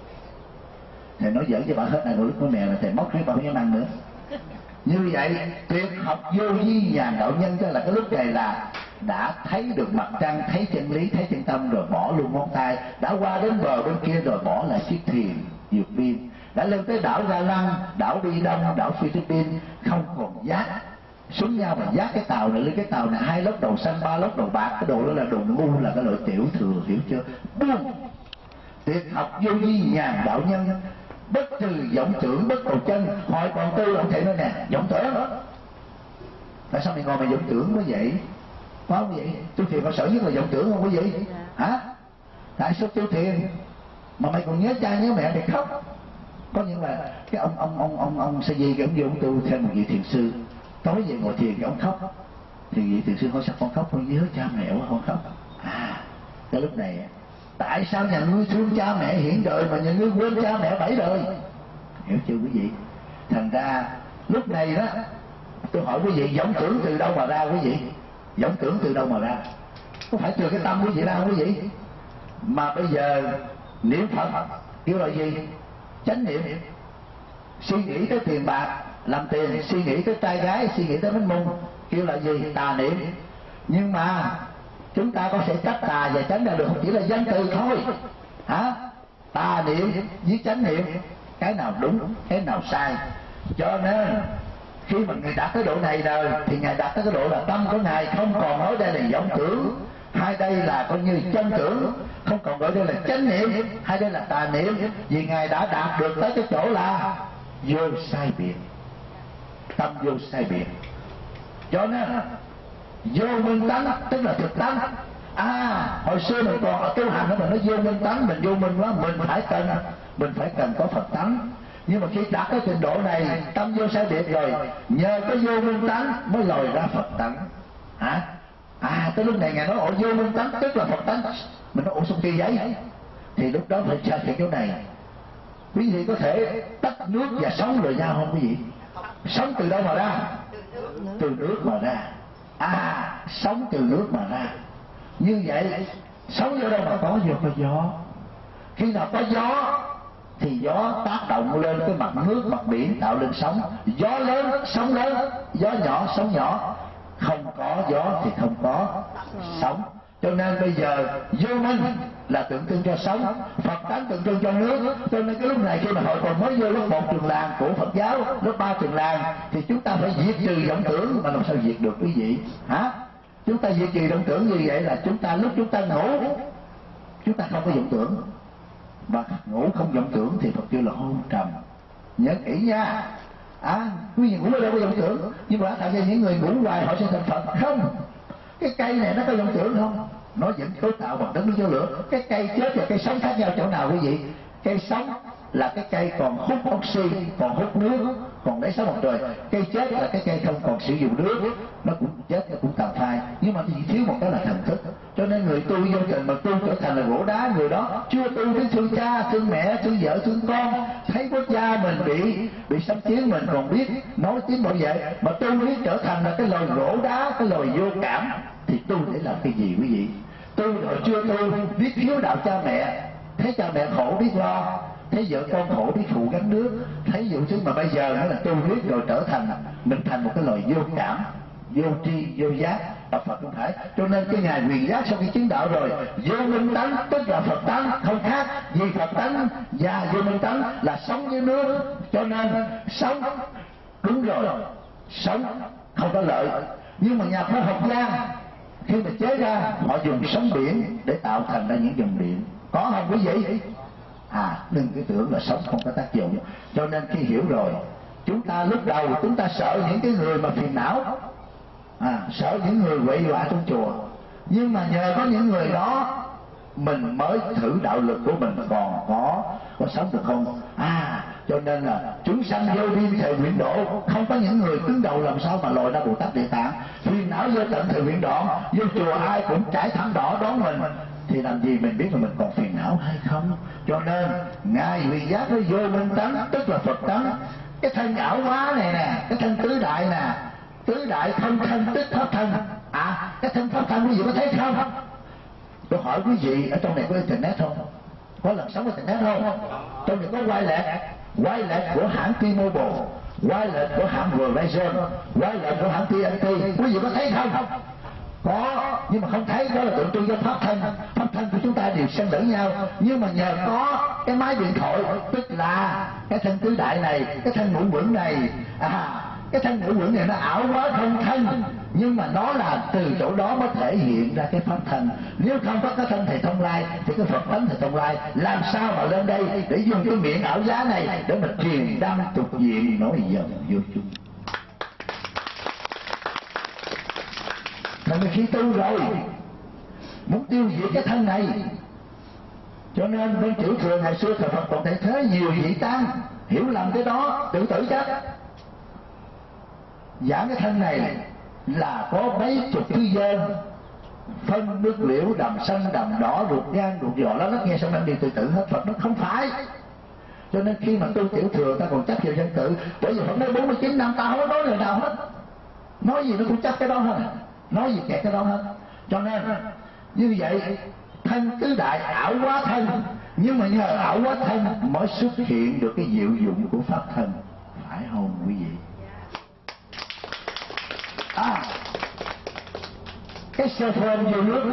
Thầy nói giỡn cho bà hết ăn gạo lứt muối mè là thầy móc riết bà không dám ăn nữa. Như vậy tuyệt học vô vi nhàn đạo nhân, tức là cái lúc này là đã thấy được mặt trăng, thấy chân lý, thấy chân tâm rồi bỏ luôn ngón tay, đã qua đến bờ bên kia rồi bỏ lại chiếc thuyền vượt biên, đã lên tới đảo Ga Lăng, đảo Bi Đông, đảo Philippines, không còn giác xuống nhau mà giác cái tàu này lên cái tàu này, hai lớp đầu xanh, ba lớp đầu bạc, cái đồ đó là đồ ngu, là cái loại tiểu thừa. Hiểu chưa? Buông tuyệt học vô vi nhàn đạo nhân, bất trừ vọng tưởng, bất cầu chân. Hỏi còn tư ông thầy nói nè, vọng tưởng tại sao mày ngồi mày vọng tưởng quá vậy? Có không vậy? Tu thiền có sợ nhất là vọng tưởng không quý vị? Hả? Tại sao tu thiền mà mày còn nhớ cha nhớ mẹ thì khóc? Có những là cái ông ông ông ông ông Sa Di, cái ông vô ông tu theo một vị thiền sư, tối về ngồi thiền cái ông khóc, thì vị thiền sư hỏi sao con khóc? Con nhớ cha mẹ quá con khóc. À cái lúc này tại sao nhà ngươi thương cha mẹ hiện đời mà nhà ngươi quên cha mẹ bảy đời? Hiểu chưa quý vị? Thành ra lúc này đó tôi hỏi quý vị, vọng tưởng từ đâu mà ra quý vị? Vọng tưởng từ đâu mà ra? Có phải từ cái tâm quý vị ra không quý vị? Mà bây giờ niệm Phật kêu là gì? Chánh niệm. Suy nghĩ tới tiền bạc làm tiền, suy nghĩ tới trai gái, suy nghĩ tới bánh mông kêu là gì? Tà niệm. Nhưng mà chúng ta có thể tách tà và chánh ra được, chỉ là danh từ thôi. Hả? Tà niệm với chánh niệm, cái nào đúng, cái nào sai. Cho nên khi mà người đạt tới độ này rồi thì ngài đạt tới cái độ là tâm của ngài không còn nói đây là vọng tưởng, hai đây là coi như chân tưởng, không còn gọi đây là chánh niệm, hai đây là tà niệm. Vì ngài đã đạt được tới cái chỗ là vô sai biệt, tâm vô sai biệt. Cho nên vô minh tánh tức là thực tánh. À hồi xưa mình còn ở tu hành đó mình nói vô minh tánh, mình vô minh quá, mình phải cần mình phải cần có Phật tánh. Nhưng mà khi đạt cái trình độ này tâm vô sai biệt rồi, nhờ cái vô minh tánh mới lòi ra Phật tánh. Hả? À tới lúc này ngài nói ổ vô minh tánh tức là Phật tánh. Mình nói ổ xong kia giấy, thì lúc đó phải tra chuyện chỗ này. Quý vị có thể tách nước và sống rồi nhau không quý vị? Sống từ đâu mà ra? Từ nước mà ra. À sống từ nước mà ra. Như vậy sống vô đâu mà có? Vô có gió. Khi nào có gió thì gió tác động lên cái mặt nước, mặt biển tạo lên sóng. Gió lớn sóng lớn, gió nhỏ sóng nhỏ. Không có gió thì không có sóng. Cho nên bây giờ vô minh là tượng trưng cho sống, Phật tánh tượng trưng cho nước. Cho nên cái lúc này khi mà hội còn mới vô lớp một trường làng của Phật giáo, lớp ba trường làng, thì chúng ta phải diệt trừ vọng tưởng. Mà làm sao diệt được quý vị? Hả? Chúng ta diệt trừ vọng tưởng như vậy là chúng ta lúc chúng ta ngủ chúng ta không có vọng tưởng, và ngủ không vọng tưởng thì Phật kêu là hôn trầm. Nhớ kỹ nha. À quý vị ngủ ở đâu có vọng tưởng, nhưng mà tại vì những người ngủ hoài họ sẽ thành Phật không? Cái cây này nó có vọng tưởng không? Nó vẫn cấu tạo bằng đất nước gió lửa. Cái cây chết và cây sống khác nhau chỗ nào quý vị? Cây sống là cái cây còn hút oxy, còn hút nước, còn lấy sống mặt trời. Cây chết là cái cây không còn sử dụng nước, nó cũng chết, nó cũng tàn phai. Nhưng mà chỉ thiếu một cái là thần thức. Cho nên người tu vô tình mà tu trở thành là gỗ đá, người đó chưa tu đến thương cha, thương mẹ, thương vợ, thương con, thấy quốc gia mình bị bị xâm chiếm mình còn biết nói tiếng bảo vệ, mà tu biết trở thành là cái loài gỗ đá, cái loài vô cảm, thì tu để làm cái gì quý vị? Tu rồi chưa tu biết hiếu đạo cha mẹ, thấy cha mẹ khổ biết lo, thấy vợ con khổ biết phụ gánh nước, thấy vụ thứ mà bây giờ nó là tu biết rồi trở thành mình thành một cái loài vô cảm, vô tri, vô giác. Đạo Phật không phải. Cho nên cái ngài Huyền Giác sau khi chứng đạo rồi, vô minh tánh tức là Phật tánh, không khác vì Phật tánh và vô minh tánh là sống với nước. Cho nên sống đúng rồi, sống không có lợi. Nhưng mà nhà khoa học gia khi mà chế ra, họ dùng sóng biển để tạo thành ra những dòng điện. Có không quý vị? À, đừng cái tưởng là sống không có tác dụng. Cho nên khi hiểu rồi, chúng ta lúc đầu chúng ta sợ những cái người mà phiền não, à, sợ những người quậy quạ trong chùa. Nhưng mà nhờ có những người đó mình mới thử đạo lực của mình còn có có sống được không. À, cho nên là chúng sanh vô biên thời nguyện độ, không có những người cứng đầu làm sao mà lòi ra Bồ Tát Địa Tạng. Phiền não vô tận thời nguyện đoạn, vô chùa ai cũng trải thảm đỏ đón mình, thì làm gì mình biết là mình còn phiền não hay không. Cho nên ngài Huyền Giác với vô minh tánh tức là Phật tánh. Cái thân ảo hóa này nè, cái thân tứ đại nè, tứ đại không thân tức pháp thân. À, cái thân pháp thân quý vị có thấy không? Tôi hỏi quý vị, ở trong này có internet không? Có lần sống internet không? Trong này có quay lệ, quay lệ của hãng T-Mobile, quay lệ của hãng Verizon, quay lệ của hãng tê en tê. Quý vị có thấy không? Có, nhưng mà không thấy. Đó là tượng trưng cho pháp thân. Pháp thân của chúng ta đều xen lẫn nhau. Nhưng mà nhờ có cái máy điện thoại, tức là cái thân tứ đại này, cái thân ngũ quẩn này, à, cái thân ngũ quẩn này nó ảo quá không thân, nhưng mà nó là từ chỗ đó mới thể hiện ra cái pháp thân. Nếu không có cái thân thầy Thông Lai thì cái Phật tánh thầy Thông Lai làm sao mà lên đây để dùng cái miệng ảo giá này để mà truyền đăng tục diện nói dần vô chung. Thành khi tu rồi muốn tiêu diệt cái thân này, cho nên bên Tiểu Thừa ngày xưa thời Phật còn thể thế nhiều vị tăng hiểu lầm cái đó tự tử chết. Giảng cái thân này là có mấy chục thứ dân phân nước liễu, đầm xanh, đầm đỏ, ruột gan, ruột giò đó, nó nghe xong anh đi tự tử hết. Phật nó không phải. Cho nên khi mà tu Tiểu Thừa ta còn chấp vào dân tự, bởi vì Phật nói bốn mươi chín năm ta không có nói lời nào hết, nói gì nó cũng chấp cái đó hết, nói gì kẹt cái đó hết. Cho nên như vậy thân tứ đại ảo hóa thân, nhưng mà nhờ ảo hóa thân mới xuất hiện được cái diệu dụng của pháp thân, phải không quý vị? À, cái cell phone vô nước,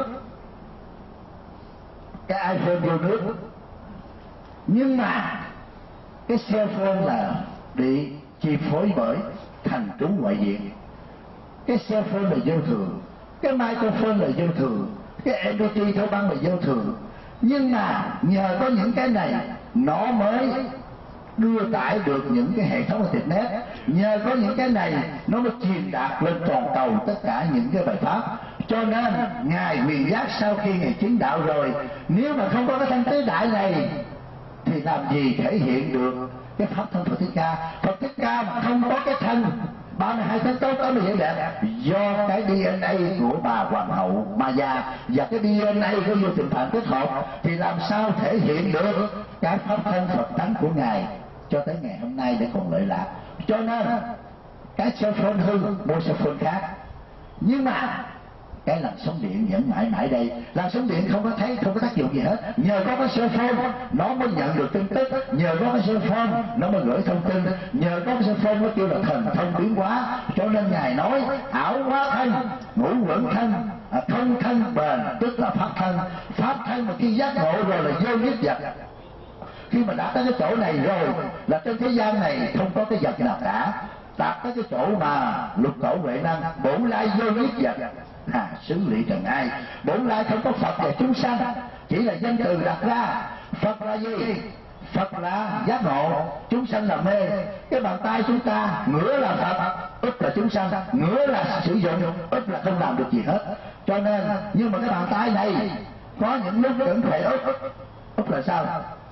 cái iPhone vô nước, nhưng mà cái cell phone là bị chi phối bởi thành trúng ngoại diện. Cái cell phone là vô thường, cái microphone là vô thường, cái em pê tê thâu băng là vô thường. Nhưng mà nhờ có những cái này nó mới đưa tải được những cái hệ thống internet. Nhờ có những cái này nó mới truyền đạt lên toàn cầu tất cả những cái bài pháp. Cho nên ngài Huyền Giác sau khi ngài chứng đạo rồi, nếu mà không có cái thân tứ đại này thì làm gì thể hiện được cái pháp thân Phật Thích Ca. Phật Thích Ca mà không có cái thân ba mươi hai tháng tốt có được vậy đẹp, do cái đê en a của bà hoàng hậu Maya và cái đê en a của vô tình phạm kết hợp, thì làm sao thể hiện được cái pháp thân Phật tánh của ngài cho tới ngày hôm nay để còn lợi lạc. Cho nên cái cell phone hư, mua cell phone khác. Nhưng mà cái làn sóng điện vẫn mãi mãi đây. Làn sóng điện không có thấy, không có tác dụng gì hết. Nhờ có cái cell phone nó mới nhận được tin tức, nhờ có cái cell phone nó mới gửi thông tin, nhờ có cái cell phone nó kêu là thần thông biến hóa. Cho nên ngài nói ảo hóa thân, ngũ quẩn thân, à, không thân bền tức là pháp thân. Pháp thân mà khi giác ngộ rồi là vô nhất vật. Khi mà đã tới cái chỗ này rồi là trên thế gian này không có cái vật nào cả. Đạt tới cái chỗ mà lục tổ huệ năng, bổn lai vô nhất vật, à, xứ lị trần ai. Bổn lai không có Phật và chúng sanh, chỉ là danh từ đặt ra. Phật là gì? Phật là giác ngộ, chúng sanh là mê. Cái bàn tay chúng ta ngửa là Phật, úp là chúng sanh, ngửa là sử dụng, úp là không làm được gì hết. Cho nên nhưng mà cái bàn tay này có những lúc vẫn phải úp. Úp là sao?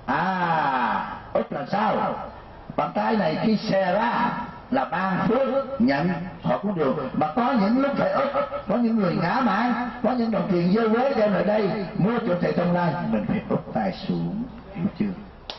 À, ức là sao? Bàn tay này khi xè ra là ban phước nhận họ cũng được, mà có những lúc phải ức, có những người ngã mạn, có những đồng tiền dơ quế đem lại đây mua chỗ thầy Thông Lai, mình phải ức tay xuống, hiểu chưa?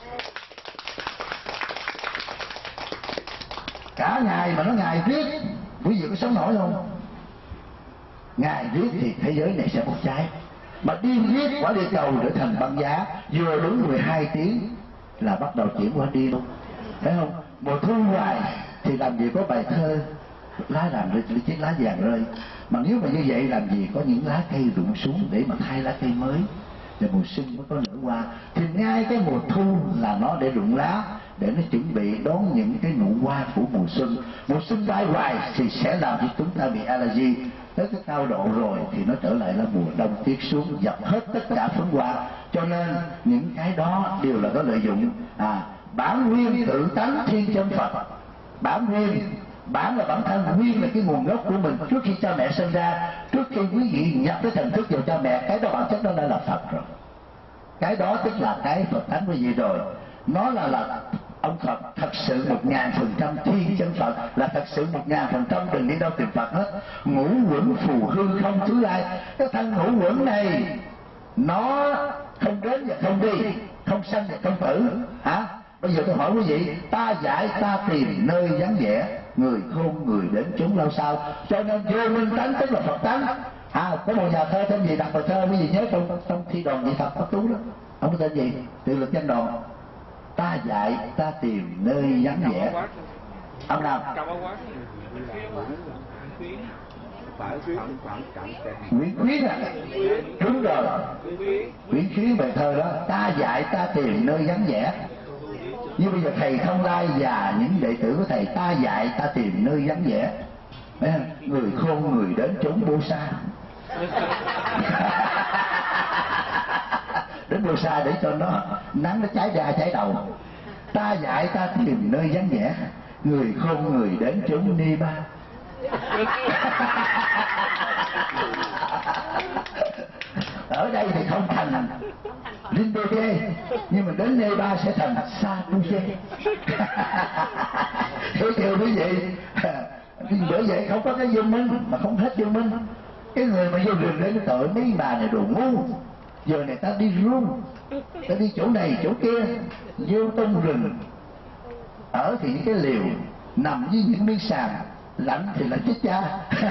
Cả ngày mà nó ngày viết, quý vị có sống nổi không? Ngày viết thì thế giới này sẽ bốc cháy, mà đêm viết quả địa cầu trở thành băng giá, vừa đúng mười hai tiếng là bắt đầu chuyển qua đêm luôn, phải không? Mùa thu hoài thì làm gì có bài thơ lá làm lên chiếc lá vàng rơi, mà nếu mà như vậy làm gì có những lá cây rụng xuống để mà thay lá cây mới, rồi mùa xuân mới có nở hoa. Thì ngay cái mùa thu là nó để rụng lá, để nó chuẩn bị đón những cái nụ hoa của mùa xuân. Mùa xuân bay hoài thì sẽ làm cho chúng ta bị allergy, tới cái cao độ rồi thì nó trở lại là mùa đông tiết xuống, dập hết tất cả phấn hoa. Cho nên những cái đó đều là có lợi dụng. À, bản nguyên tự tánh thiên chân Phật, bản nguyên, bản là bản thân, nguyên là cái nguồn gốc của mình. Trước khi cha mẹ sinh ra, trước khi quý vị nhập cái thần thức vào cha mẹ, cái đó bản chất nó đã là Phật rồi. Cái đó tức là cái Phật tánh quý vị rồi. Nó là là ông Phật thật sự một ngàn phần trăm thiên chân Phật, là thật sự một ngàn phần trăm, đừng đi đâu tìm Phật hết. Ngũ quẩn phù hư không thứ lai, cái thân ngũ quẩn này nó không đến và không đi, không sanh và không tử. Hả? Bây giờ tôi hỏi quý vị, ta dạy ta tìm nơi vắng vẻ, người khôn người đến chúng lâu sau. Cho nên vô minh tánh tức là Phật tánh. À, có một nhà thơ tên gì đặt bài thơ quý vị nhớ trong trong thi đoàn vị Phật Pháp Tú đó, ông tên gì? Tự lực danh đoàn. Ta dạy ta tìm nơi vắng vẻ. Ông nào? Nguyễn Khuyến à? Đúng rồi, Nguyễn Khuyến bài thơ đó, ta dạy ta tìm nơi vắng vẻ. Như bây giờ thầy Thông Lai và những đệ tử của thầy, ta dạy ta tìm nơi vắng vẻ. Người khôn người đến chốn bô sa. Đến bô sa để cho nó nắng nó cháy da cháy đầu. Ta dạy ta tìm nơi vắng vẻ, người khôn người đến chốn ni ba. Ở đây thì không thành Rinpoche, nhưng mà đến Nê Ba sẽ thành Sa-tu-che. Hiểu chưa quý vị? Bởi vậy không có cái vô minh, mà không hết vô minh. Cái người mà vô rừng đến cái tội mấy bà này đồ ngu. Giờ này ta đi rung, ta đi chỗ này chỗ kia, vô trong rừng, ở thì những cái liều, nằm với những miếng sàn, lạnh thì lạnh chết cha.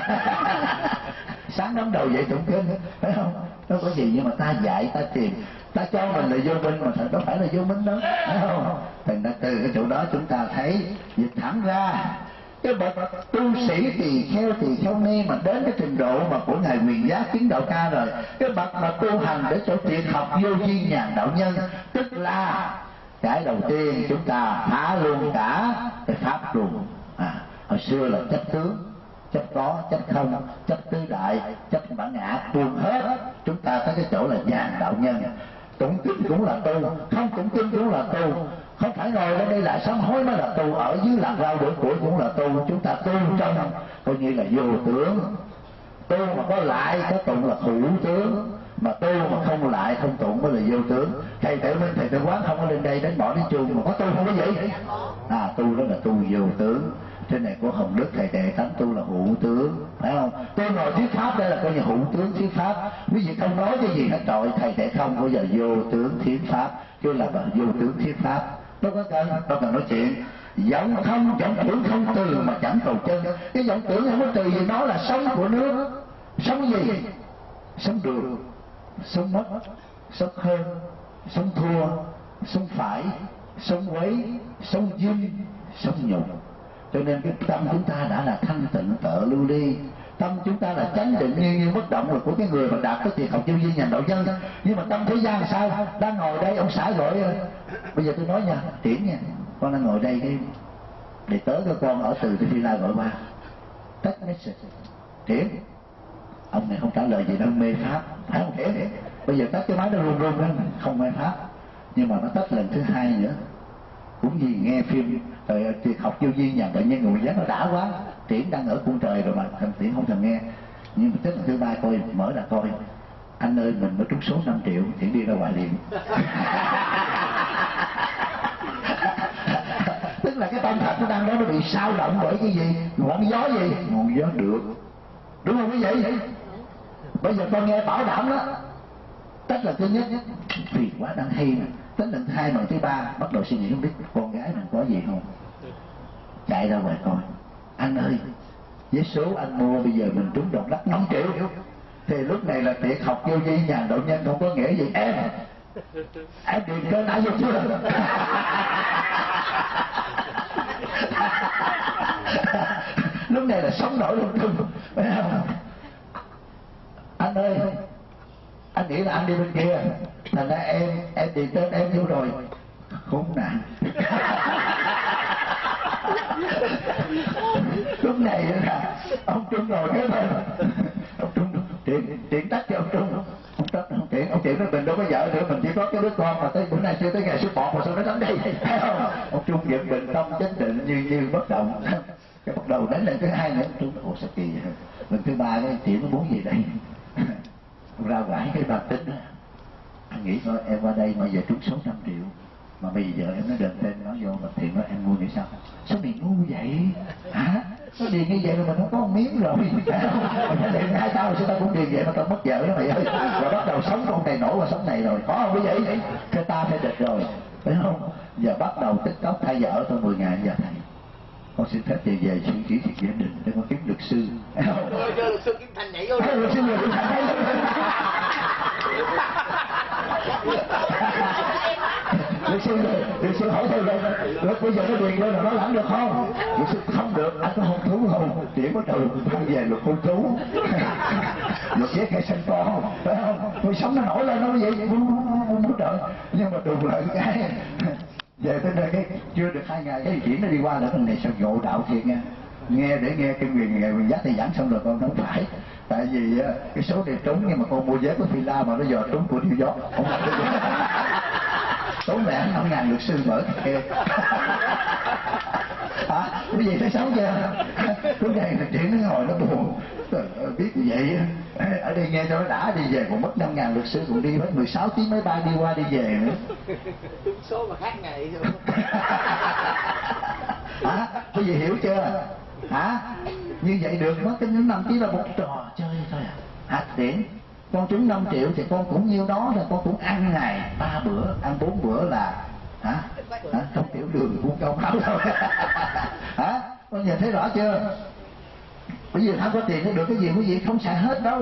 Sáng nắm đầu dậy tụng kinh, phải không? Nó có gì nhưng mà ta dạy ta tìm, ta cho mình là vô minh mà thật đó phải là vô minh đó, phải không? Thành ra từ cái chỗ đó chúng ta thấy dịch thẳng ra cái bậc tu sĩ tỳ kheo tỳ kheo ni mà đến cái trình độ mà của ngài Quyền Giác Chứng Đạo Ca rồi, cái bậc mà tu hành để cho triệt học vô duyên nhàn đạo nhân, tức là cái đầu tiên chúng ta phá luôn cả cái pháp luôn. À, hồi xưa là chấp tướng, chấp có, chấp không, chấp tứ đại, chấp bản ngã, tuôn hết. Chúng ta tới cái chỗ là nhàn đạo nhân. Tụng kinh cũng là tu, không tụng kinh cũng là tu. Không phải ngồi lên đây lại sám hối mới là tu, ở dưới lạc rau bữa củi cũng là tu. Chúng ta tu trong coi như là vô tướng. Tu mà có lại có tụng là hữu tướng, mà tu mà không lại không tụng mới là vô tướng. Thầy Tự Minh, thầy Tự Quán không có lên đây đánh bỏ đi chuông mà có tu không có vậy? À, tu đó là tu vô tướng. Trên này của Hồng Đức thầy đệ tánh tu là hữu tướng, phải không? Tôi ngồi thuyết pháp đây là coi như hữu tướng thuyết pháp. Quý vị không nói cái gì hết trọi, thầy đệ không bao giờ vô tướng thuyết pháp, chứ là vô tướng thuyết pháp. Đâu có cần, đâu cần nói chuyện. Vọng không, vọng tưởng không từ mà chẳng cầu chân. Cái vọng tưởng không có từ gì, nó là sống của nước. Sống gì? Sống được, sống mất, sống hơn, sống thua, sống phải, sống quấy, sống dinh, sống nhục. Cho nên cái tâm chúng ta đã là thanh tịnh tợ lưu ly, tâm chúng ta là chánh định như như bất động là của cái người mà đạt cái tuyệt học vô duyên nhàn đạo nhân. Nhưng mà tâm thế gian sao? Đang ngồi đây ông xã gọi, bây giờ tôi nói nha, Tiễn nha, con đang ngồi đây cái để tới cho con ở từ cái Phi La gọi qua, tách message, Tiễn, ông này không trả lời gì đâu, mê pháp, phải không Tiễn? Bây giờ tách cái máy nó run run lên, không mê pháp, nhưng mà nó tách lần thứ hai nữa, cũng vì nghe phim rồi tuyệt học vô duyên nhàn đạo nhân người giác nó đã quá. Tiễn đang ở cung trời rồi mà thằng Tiễn không thèm nghe, nhưng mà tới lần thứ ba coi mở là coi, anh ơi mình mới trúng số năm triệu, Tiễn đi ra ngoài liền. bị sao động bởi cái gì? Ngọn gió gì? Ngọn gió được, đúng không quý vị? Bây giờ con nghe bảo đảm đó, tất là thứ nhất phiền quá đang hay nè, tất lần thứ hai, lần thứ ba bắt đầu suy nghĩ không biết con gái mình có gì không, chạy ra ngoài coi. Anh ơi, với số anh mua bây giờ mình trúng động đất năm triệu, thì lúc này là tiệc học vô vi nhà đạo nhân không có nghĩa gì. Em em điền tên đã vô chưa? Lúc này là sống nổi lung tung. Anh ơi, anh nghĩ là anh đi bên kia, thành ra em em điền tên em vô rồi, khốn nạn. Lúc này là ông Trung rồi cái thôi, ông Trung chuyện chuyện tắt cho ông Trung, ông tắt ông chuyện ông chuyện nói mình đâu có vợ nữa, mình chỉ có cái đứa con mà tới bữa nay chưa tới ngày số một mà sao nó đánh đây, thấy không? Ông Trung vẫn bình tâm chánh định như như bất động. Cái bắt đầu đánh lên thứ hai nữa, ông Trung ủa sao kỳ vậy? Lần thứ ba cái chuyện nó muốn gì đây? Ra quải cái bàn tính đó, anh nghĩ thôi em qua đây mà giờ trúng số trăm triệu, mà bây giờ em nói đền tên nó vô mà thiện nói em ngu vậy sao? Sao mày ngu vậy hả? Nó điền như vậy mà mình không có một miếng rồi, phải không? Mình phải điền hai tao rồi sao tao cũng điền vậy mà tao mất vợ đó mày ơi. Rồi bắt đầu sống con này nổi qua sống này rồi, có không quý vị? Cái ta phải địch rồi, phải không? Giờ bắt đầu tích cốc thay vợ tôi mười ngàn giờ thầy, con xin phép về về suy nghĩ việc gia đình để con kiếm luật sư. Rồi cho luật sư Kim Thành nhảy vô. Luật sư Kim Thành luật sư luật sư hỏi thầy vậy, luật bây giờ nó điền lên là nó làm được không? Luật sư không được, anh có hôn thú không? Chỉ có trời mang về luật hôn thú, luật giết hay sinh con, phải không? Tôi sống nó nổi lên nó vậy vậy muốn trời, nhưng mà đùng lại cái về tới đây cái chưa được hai ngày cái chuyện nó đi qua là thằng này sao ngộ đạo thiệt nha, nghe để nghe kinh quyền ngày quyền giác thì giảng xong rồi con không phải, tại vì cái số này trúng nhưng mà con mua vé của Phi La mà nó giờ trúng của New York, không phải tốn lẻ năm ngàn luật sư mở kia. Hả? Cái gì thấy xấu chưa? Lúc này là chuyện nó ngồi nó buồn, biết vậy ở đây nghe cho nó đã, đi về còn mất năm ngàn luật sư cũng đi hết mười sáu tiếng máy bay đi qua đi về nữa. Số mà khác ngày rồi. Hả? Cái gì hiểu chưa? Hả? Như vậy được mất cái năm tiếng là một trò chơi thôi à? Hạt điển con trúng năm triệu thì con cũng nhiêu đó rồi, con cũng ăn ngày ba bữa, ăn bốn bữa là hả? Hả? Không tiểu đường cũng câu áo thôi. Hả? Con nhìn thấy rõ chưa? Bởi vì không có tiền có được cái gì quý vị không xài hết đâu.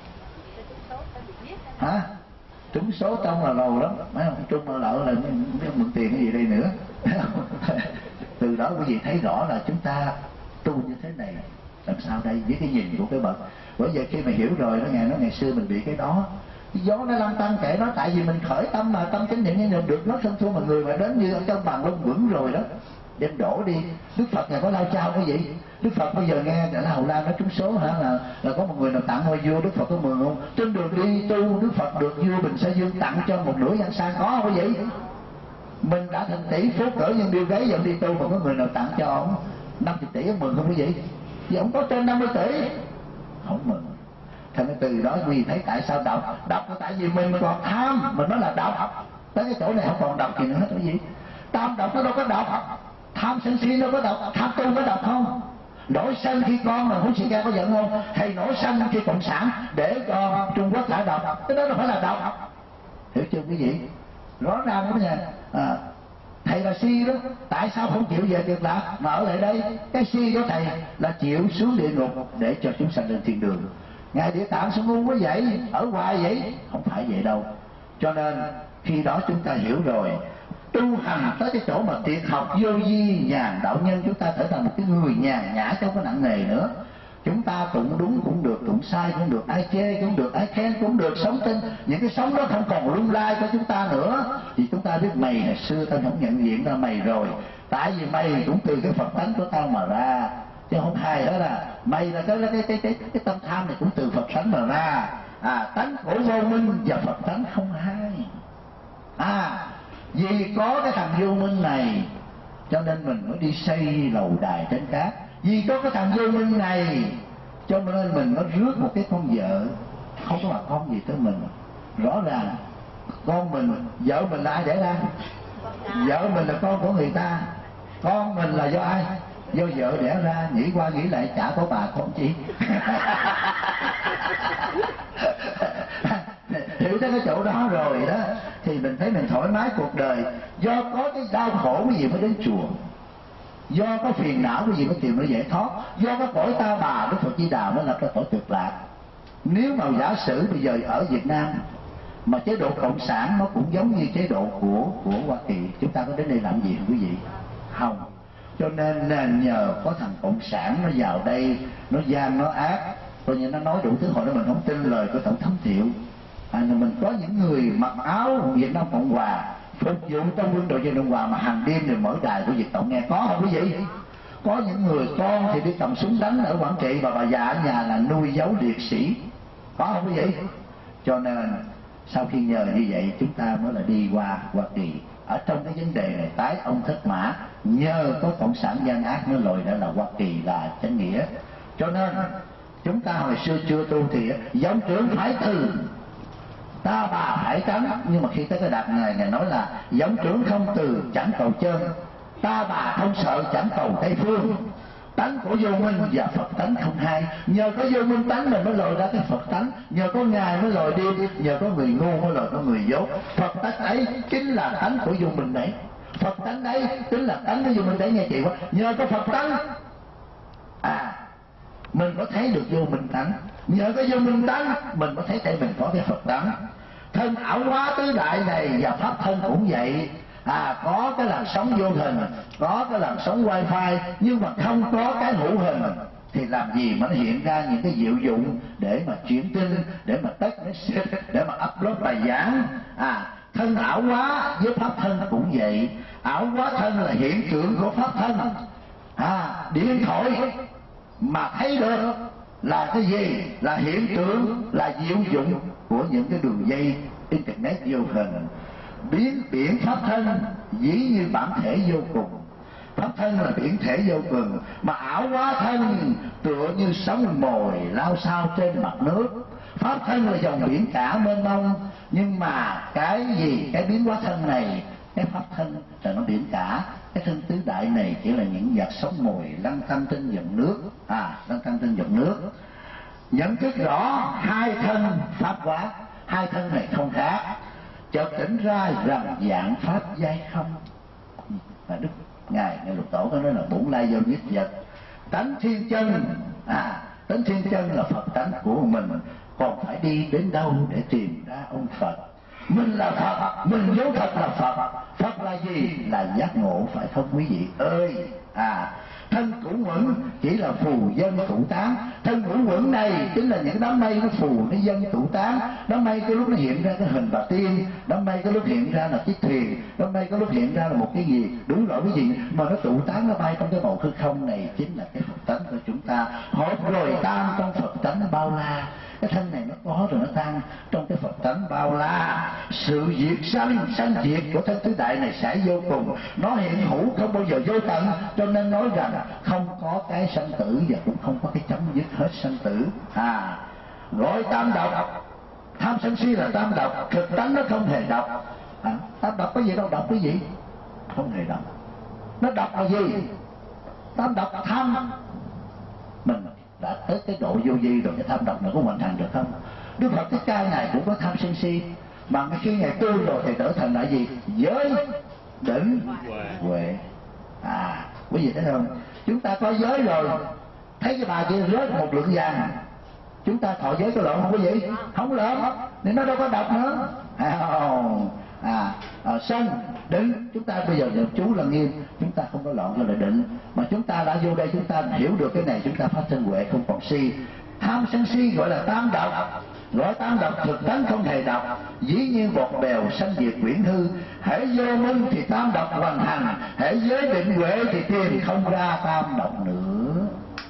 Hả? Trúng số trong là lầu lắm, mấy ông Trung là lợ là biết mượn tiền cái gì đây nữa. Từ đó quý vị thấy rõ là chúng ta tu như thế này làm sao đây với cái nhìn của cái bậc. Bởi vậy khi mà hiểu rồi nó ngày nó ngày xưa mình bị cái đó, cái gió nó lăn tăng kệ nó, tại vì mình khởi tâm mà tâm chánh niệm nhân được nó thân thua mà người mà đến như ở trong bàn lông vững rồi đó, đem đổ đi. Đức Phật ngày có lao trao cái gì? Đức Phật bây giờ nghe là Hầu Lan nó trúng số hả, là là có một người nào tặng hoa vua, Đức Phật có mừng không? Trên đường đi tu Đức Phật được vua Bình Sa Dương tặng cho một nửa gian sang, có không quý vị? Mình đã thành tỷ phú cỡ nhân điêu gáy giờ đi tu mà có người nào tặng cho ông năm mươi tỷ ông mừng không quý vị? Vì ông có trên năm mươi tỷ không mừng. Thành từ đó quý vị thấy tại sao đọc đọc là tại vì mình còn tham, mình nói là đọc tới cái chỗ này không còn đọc gì nữa hết quý vị. Tam đọc nó đâu có đọc, tham sân si đâu có đọc, tham tu có đọc không? Nổi sân khi con mà muốn sĩ ca có giận không? Hay nổi sân khi cộng sản để cho Trung Quốc lại đọc, cái đó là phải là đọc, hiểu chưa quý vị? Rõ ràng đó nha. À, thầy là si đó, tại sao không chịu về Cực Lạc mà ở lại đây? Cái si của thầy là chịu xuống địa ngục để cho chúng sanh lên thiên đường. Ngài Địa Tạng sao ngu quá vậy, ở hoài vậy? Không phải vậy đâu. Cho nên khi đó chúng ta hiểu rồi, tu hành tới cái chỗ mà tiệt học vô vi nhàn đạo nhân, chúng ta trở thành một cái người nhàn nhã không có nặng nề nữa. Chúng ta tụng đúng cũng được, tụng sai cũng được, ai chê cũng được, ai khen cũng được, sống trên những cái sống đó không còn lung lai của chúng ta nữa. Vì chúng ta biết mày ngày xưa tao không nhận diện ra mày rồi, tại vì mày cũng từ cái Phật tánh của tao mà ra, chứ không hay hết là mày là cái cái cái cái, cái tâm tham này cũng từ Phật tánh mà ra. À, tánh khổ vô minh và Phật tánh không hai. À, vì có cái thằng vô minh này cho nên mình mới đi xây lầu đài trên cát. Vì có cái thằng vô minh này cho nên mình mới rước một cái con vợ không có bà con gì tới mình. Rõ ràng con mình, vợ mình là ai để ra? Vợ mình là con của người ta, con mình là do ai? do vợ đẻ ra, nghĩ qua nghĩ lại chả có bà con chi. Hiểu tới cái chỗ đó rồi đó thì mình thấy mình thoải mái cuộc đời. Do có cái đau khổ cái gì mới đến chùa, do có phiền não cái gì mới tìm nó giải thoát, do có cõi ta bà Đức Phật Di Đà mới lập ra cõi cực lạc. Nếu mà giả sử bây giờ ở Việt Nam mà chế độ cộng sản nó cũng giống như chế độ của của Hoa Kỳ, chúng ta có đến đây làm gì không quý vị? Không. Cho nên nhờ có thằng cộng sản nó vào đây, nó gian nó ác, coi như nó nói đủ thứ, hồi đó mình không tin lời của tổng thống Thiệu. À, mình có những người mặc áo Việt Nam Cộng Hòa phục vụ trong quân đội Việt Nam Cộng Hòa mà hàng đêm đều mở đài của Việt Cộng nghe, có không quý vị? Có những người con thì đi cầm súng đánh ở Quảng Trị, và bà già ở nhà là nuôi dấu liệt sĩ, có không quý vị? Cho nên sau khi nhờ như vậy chúng ta mới là đi qua Hoa Kỳ. Ở trong cái vấn đề này tái ông thất mã, nhờ có cộng sản gian ác mới lòi ra là Hoa Kỳ là chánh nghĩa. Cho nên chúng ta hồi xưa chưa tu thì giống trưởng phải từ, ta bà phải tránh, nhưng mà khi tới cái đạp này ngài nói là giống trưởng không từ chẳng cầu chân, ta bà không sợ chẳng cầu Tây phương. Tánh của vô minh và Phật tánh không hai, nhờ có vô minh tánh mình mới lòi ra cái Phật tánh, nhờ có ngài mới lòi điên, nhờ có người ngu mới lòi có người dốt. Phật tánh ấy chính là tánh của vô minh đấy, Phật tánh đấy chính là tánh của vô minh đấy nghe chị quá. Nhờ có Phật tánh à mình có thấy được vô minh tánh, nhờ có vô minh tánh mình có thấy tại mình có cái Phật tánh. Thân ảo hóa tứ đại này và pháp thân cũng vậy. À, có cái làn sóng vô hình, có cái làn sóng wifi, nhưng mà không có cái hữu hình thì làm gì mà nó hiện ra những cái diệu dụng để mà chuyển tin, để mà test message, để mà upload bài giảng. À, thân ảo hóa với pháp thân cũng vậy. Ảo hóa thân là hiện tượng của pháp thân. À, điện thoại mà thấy được là cái gì? Là hiện tượng, là diệu dụng của những cái đường dây internet vô hình. Biến biển pháp thân dĩ như bản thể vô cùng. Pháp thân là biển thể vô cùng, mà ảo hóa thân tựa như sóng mồi lao sao trên mặt nước. Pháp thân là dòng biển cả mênh mông, nhưng mà cái gì? Cái biến hóa thân này, cái pháp thân là nó biển cả. Cái thân tứ đại này chỉ là những giọt sóng mồi lăn tăn trên dòng nước. À, lăn tăn trên dòng nước. Nhận thức rõ hai thân pháp hóa, hai thân này không khác. Chợt tỉnh ra rằng dạng pháp giai không. Và Đức Ngài Ngài Lục Tổ có nói là bổn lai do nhất vật. Tánh thiên chân, à, tánh thiên chân là Phật tánh của mình, còn phải đi đến đâu để tìm ra ông Phật? Mình là Phật, mình vốn thật là Phật. Phật là gì? Là giác ngộ, phải không quý vị ơi? À, thân cũ quẩn chỉ là phù dân tụ tán. Thân cũ quẩn này chính là những đám mây nó phù, nó dân tụ tán. Đám mây cái lúc nó hiện ra cái hình bà tiên, đám mây cái lúc hiện ra là chiếc thuyền, đám mây cái lúc hiện ra là một cái gì, đúng rồi cái gì mà nó tụ tán, nó bay trong cái bầu hư không này, chính là cái Phật tánh của chúng ta. Hộp rồi tan trong Phật tánh nó bao la. Cái thân này nó có rồi nó tan trong cái Phật tánh bao la. Sự diệt sanh, sanh diệt của thân tứ đại này sẽ vô cùng, nó hiện hữu không bao giờ vô tận. Cho nên nói rằng không có cái sanh tử và cũng không có cái chấm dứt hết sanh tử. À, gọi tam độc, tham sân si là tam độc, thực tánh nó không hề độc. À, tam độc có gì đâu độc cái gì? Không hề độc. Nó độc là gì? Tam độc là tham. Mình đã tới cái độ vô vi rồi, cái tham độc này có hoàn thành được không? Đức Phật Thích Ca Ngài cũng có tham sân si, mà khi Ngài tu rồi thì trở thành là gì? Giới định huệ. À, quý vị thấy không? Chúng ta có giới rồi, thấy cái bà kia rớt một lượng vàng, chúng ta thọ giới có lộn không quý vị? Không lộn, nên nó đâu có độc nữa. À, à, à, sân định, chúng ta bây giờ được chú là nghiêm, chúng ta không có loạn là định, mà chúng ta đã vô đây chúng ta hiểu được cái này, chúng ta phát sinh huệ không còn si. Tham sân si gọi là tam độc, gọi tam độc thực tánh không hề độc, dĩ nhiên bọt bèo sanh diệt quyển hư. Hễ vô minh thì tam độc hoàn thành, hễ giới định huệ thì tìm không ra tam độc nữa.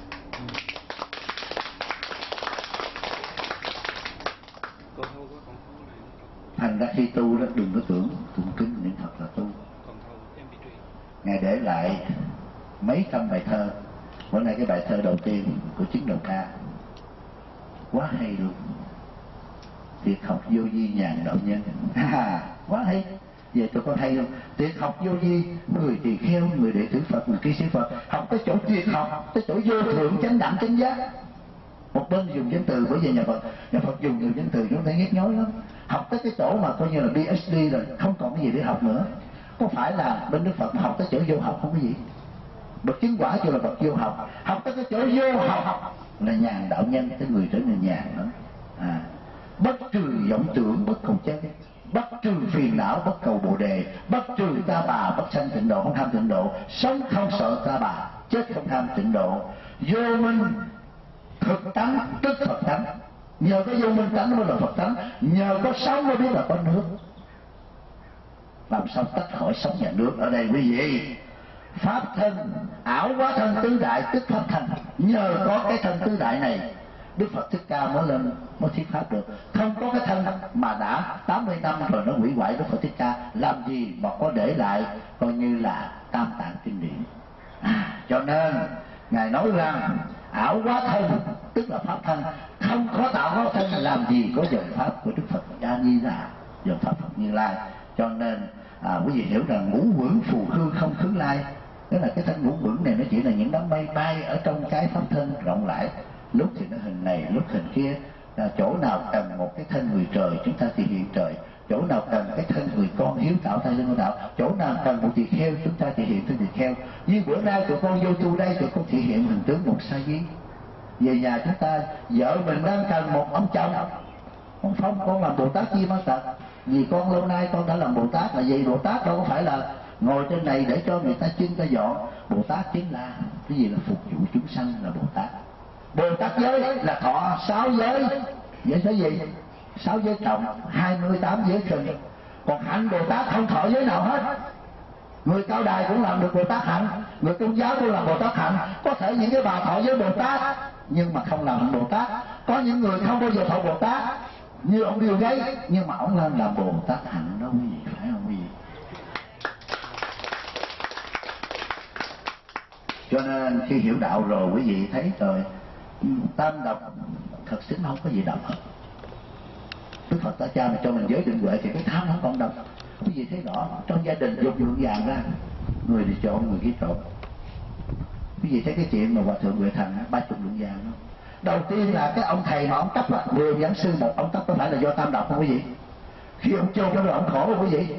Thành ra khi tu đó đừng có tưởng tụng kinh niệm Phật là tu. Ngài để lại mấy trăm bài thơ. Bữa nay cái bài thơ đầu tiên của Chính Đầu Ca quá hay luôn. Việc học vô vi nhàn đạo nhân, à, quá hay. Vậy tụi con hay không? Tuyệt học vô vi, người tỳ kheo, người đệ tử Phật, người cư sĩ Phật, học tới chỗ tuyệt học, tới chỗ vô thượng chánh đẳng chánh giác. Một bên dùng danh từ, bởi vì nhà Phật, nhà Phật dùng nhiều danh từ chúng ta nhức nhối lắm. Học tới cái chỗ mà coi như là ph đê rồi, không còn cái gì để học nữa. Có phải là bên Đức Phật học tới chỗ vô học không có gì? Bậc chứng quả cho là bậc vô học, học tới cái chỗ vô học là nhàn đạo nhân, cái người trở nên nhàn nữa. À, bất trừ vọng tưởng, bất cầu chết, bất trừ phiền não, bất cầu bồ đề, bất trừ ta bà, bất sanh tịnh độ, không tham tịnh độ, sống không sợ ta bà, chết không tham tịnh độ, vô minh thực tánh tức Phật tánh. Nhờ có vô minh tánh mới là Phật tánh, nhờ có sống mới biết là có nước. Làm sao tách khỏi sống và nước ở đây quý vị? Pháp thân ảo quá thân tứ đại tức pháp thân. Nhờ có cái thân tứ đại này Đức Phật Thích Ca mới lên mới thuyết pháp được. Không có cái thân mà đã tám mươi năm rồi nó hủy hoại Đức Phật Thích Ca, làm gì mà có để lại coi như là tam tạng kinh điển. À, cho nên Ngài nói rằng ảo quá thân tức là pháp thân, không có tạo hóa thân làm gì có dòng pháp của Đức Phật A Di Đà, dòng pháp Phật Như Lai. Cho nên à, quý vị hiểu rằng ngũ quẩn phù hư không khứ lai, tức là cái thân ngũ quẩn này nó chỉ là những đám mây bay ở trong cái pháp thân rộng rãi, lúc thì nó hình này lúc hình kia. À, chỗ nào cần một cái thân người trời chúng ta thì hiện trời, chỗ nào cần cái thân người con hiếu tạo thay lương đạo, chỗ nào cần một tỳ kheo chúng ta thì hiện thân tỳ kheo. Như bữa nay tụi con vô tu đây, tụi con thể hiện hình tướng một sa di. Về nhà chúng ta, vợ mình đang cần một ông chồng, ông Phong con làm Bồ Tát Chi Ma Tật, vì con lâu nay con đã làm Bồ Tát. Là vì Bồ Tát đâu có phải là ngồi trên này để cho người ta chưng ta dọn. Bồ Tát chính là cái gì? Là phục vụ chúng sanh là Bồ Tát. Bồ Tát giới là thọ sáu giới. Giới giới gì? Sáu giới trọng, hai mươi tám giới sinh. Còn hạnh Bồ Tát không thọ giới nào hết. Người cao đài cũng làm được Bồ Tát hạnh, người tôn giáo cũng làm Bồ Tát hạnh. Có thể những cái bà thọ giới Bồ Tát nhưng mà không làm hạnh Bồ Tát. Có những người không bao giờ thọ Bồ Tát như ông Bill Gates, nhưng mà ông lên làm Bồ Tát hạnh đó quý vị, phải không quý vị? Cho nên khi hiểu đạo rồi quý vị thấy rồi, tam độc thật sự không có gì độc hết. Đức Phật đã cha mà cho mình giới định huệ thì cái tham không còn độc. Quý vị thấy rõ trong gia đình dục lượng vàng ra, người thì trộn, người kia trộn. Quý vị thấy cái chuyện mà Hòa Thượng Huệ Thành ba chục lượng vàng không? Đầu tiên là cái ông thầy mà ông cấp á, mười giảng sư một ông cấp, có phải là do tam độc không quý vị? Khi ông chôn cho rồi ông khổ không quý vị?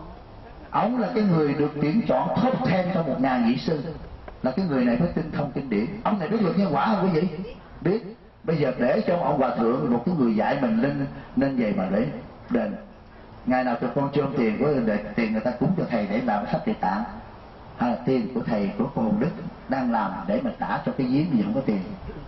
Ông là cái người được tuyển chọn top ten trong một ngàn vị sư, là cái người này phải tinh thông kinh điển. Ông này biết được nhân quả không quý vị? Biết. Bây giờ để cho ông Hòa Thượng, một cái người dạy mình lên nên về mà để đền. Ngày nào tụi con chôn tiền của để tiền người ta cúng cho thầy để làm sách Địa Tạng, hay là tiền của thầy của cô Hồng Đức đang làm để mà trả cho cái giếng mà không có tiền.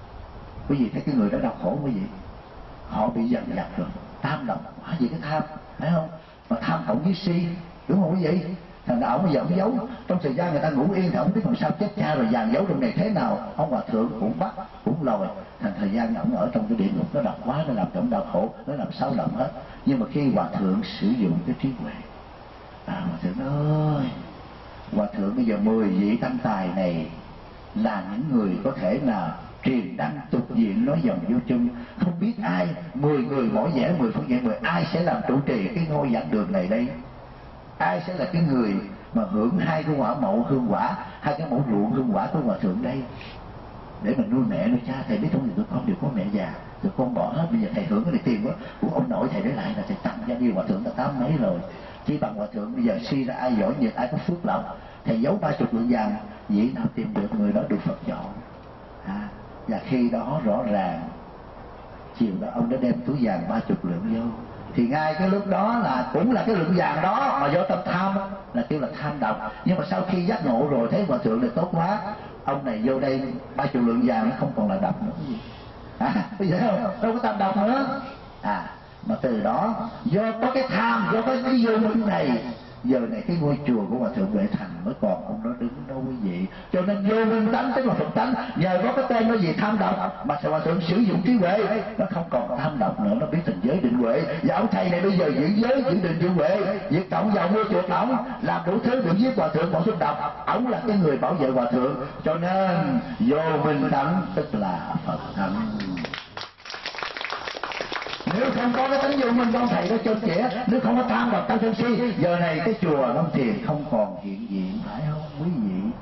Quý vị thấy cái người đó đau khổ quý vị, họ bị dằn vặt rồi, tam độc, hóa gì cái tham, phải không? Mà tham cộng với si, đúng không quý vị? Thành ra ổng bây giờ ổng giấu, trong thời gian người ta ngủ yên thì ổng biết làm sao chết cha rồi dàn giấu trong này thế nào. Ông Hòa Thượng cũng bắt, cũng lòi, thành thời gian ổng ở trong cái địa ngục nó độc quá, nó làm cho ổng đau khổ, nó làm sao động hết. Nhưng mà khi Hòa Thượng sử dụng cái trí huệ, à Hòa Thượng ơi, Hòa Thượng bây giờ mười vị tam tài này là những người có thể là truyền đăng tục diện nói dòng vô chung, không biết ai, mười người mỗi vẻ mười phương diện mười, ai sẽ làm trụ trì cái ngôi giảng đường này đây? Ai sẽ là cái người mà hưởng hai cái quả mẫu hương quả, hai cái mẫu ruộng hương quả của Hòa Thượng đây? Để mình nuôi mẹ nuôi cha. Thầy biết không, thì tụi con đều có mẹ già, tụi con bỏ hết, bây giờ thầy hưởng cái này tiền đó của ông nội thầy để lại là thầy tặng cho như Hòa Thượng đã tám mấy rồi. Chỉ bằng Hòa Thượng bây giờ suy ra ai giỏi nhiệt, ai có phước lộc, thầy giấu ba chục lượng vàng, dĩ nào tìm được người đó được Phật chọn. À, và khi đó rõ ràng chiều đó ông đã đem túi vàng ba chục lượng vô, thì ngay cái lúc đó là cũng là cái lượng vàng đó mà do tâm tham đó, là kêu là tham độc. Nhưng mà sau khi giác ngộ rồi thấy Hòa Thượng được tốt quá, ông này vô đây ba chục lượng vàng nó không còn là độc nữa gì. À, bây giờ không, đâu có tam độc nữa. À, mà từ đó do có cái tham, do có cái vô minh này, giờ này cái ngôi chùa của Hòa Thượng Huệ Thành mới còn ông đó đứng đâu quý vị. Cho nên vô minh tánh tức là Phật tánh, nhờ có cái tên nó gì tham độc mà Hòa Thượng sử dụng trí huệ, nó không còn tham độc nữa, nó biết thành giới định huệ. Và ông thầy này bây giờ giữ giới, giữ định giữ huệ, việc cộng vào mua chuộc ổng, làm đủ thứ được giết Hòa Thượng bỏ xuống độc. Ổng là cái người bảo vệ Hòa Thượng, cho nên vô minh tánh tức là Phật tánh. Nếu không có cái tánh vô minh trong thầy nó trơn trễ, nếu không có tham vào tâm sân si, giờ này cái chùa Long Thiền không còn hiện diện, phải không quý vị?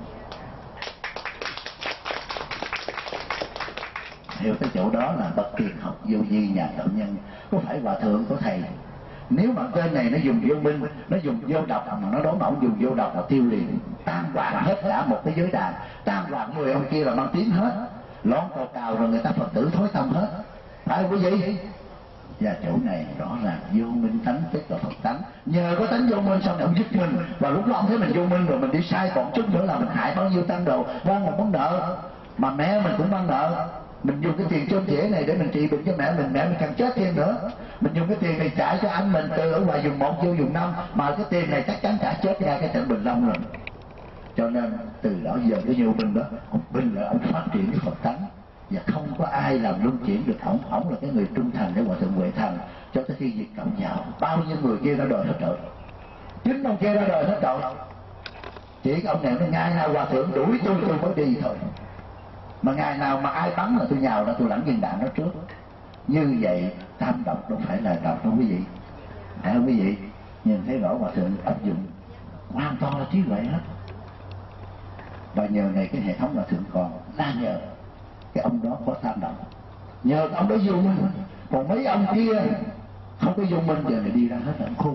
Hiểu tới chỗ đó là bậc kiệt học vô vi nhà thượng nhân, có phải hòa thượng của thầy. Nếu mà tên này nó dùng vô minh, nó dùng vô độc, mà nó đón ổng dùng vô độc là tiêu liền, tan hoại hết cả một cái giới đàn, tan hoại mười ông kia là mang tiếng hết, lón cao cao rồi người ta Phật tử thối tâm hết, phải không quý vị? Và chỗ này rõ ràng vô minh tánh tức là Phật tánh. Nhờ có tánh vô minh sau này ông giúp mình, và lúc đó ông thấy mình vô minh rồi mình đi sai còn chút nữa là mình hại bao nhiêu tăng đồ, con một món nợ mà mẹ mình cũng mang nợ. Mình dùng cái tiền chôn rễ này để mình trị bệnh cho mẹ mình, mẹ mình càng chết thêm nữa. Mình dùng cái tiền này trả cho anh mình từ ở ngoài vùng một vô vùng năm, mà cái tiền này chắc chắn trả chết ra cái trận Bình Long rồi. Cho nên từ đó giờ cái vô minh đó, ông Bình là ông phát triển cái Phật tánh, và không có ai làm luân chuyển được ổng. Ổng là cái người trung thành để hòa thượng Huệ Thành cho tới khi diệt cộng vào. Bao nhiêu người kia ra đời hết trời, chính ông kia ra đời hết trời. Chỉ cái ông này nó ngày nào hòa thượng đuổi tôi tôi mới đi thôi, mà ngày nào mà ai bắn là tôi nhào ra tôi lãnh viên đạn nó trước. Như vậy tham độc đâu phải là độc đâu quý vị, phải không quý vị? Nhìn thấy rõ hòa thượng áp dụng hoàn toàn là trí huệ hết. Và nhờ này cái hệ thống hòa thượng còn là nhờ cái ông đó có tham độc, nhờ ông đó vô minh. Còn mấy ông kia không có vô minh giờ này đi ra hết là khôn.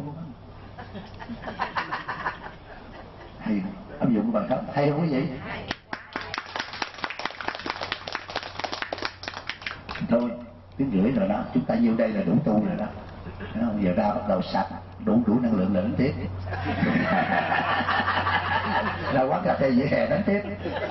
Hay áp dụng bài pháp hay không quý vị? Thôi tiếng rưỡi rồi đó, chúng ta nhiêu đây là đủ tu rồi đó. Không, giờ ra bắt đầu sạch đủ đủ năng lượng là đánh tiếp. Ra quán cà phê dễ hè đánh tiếp.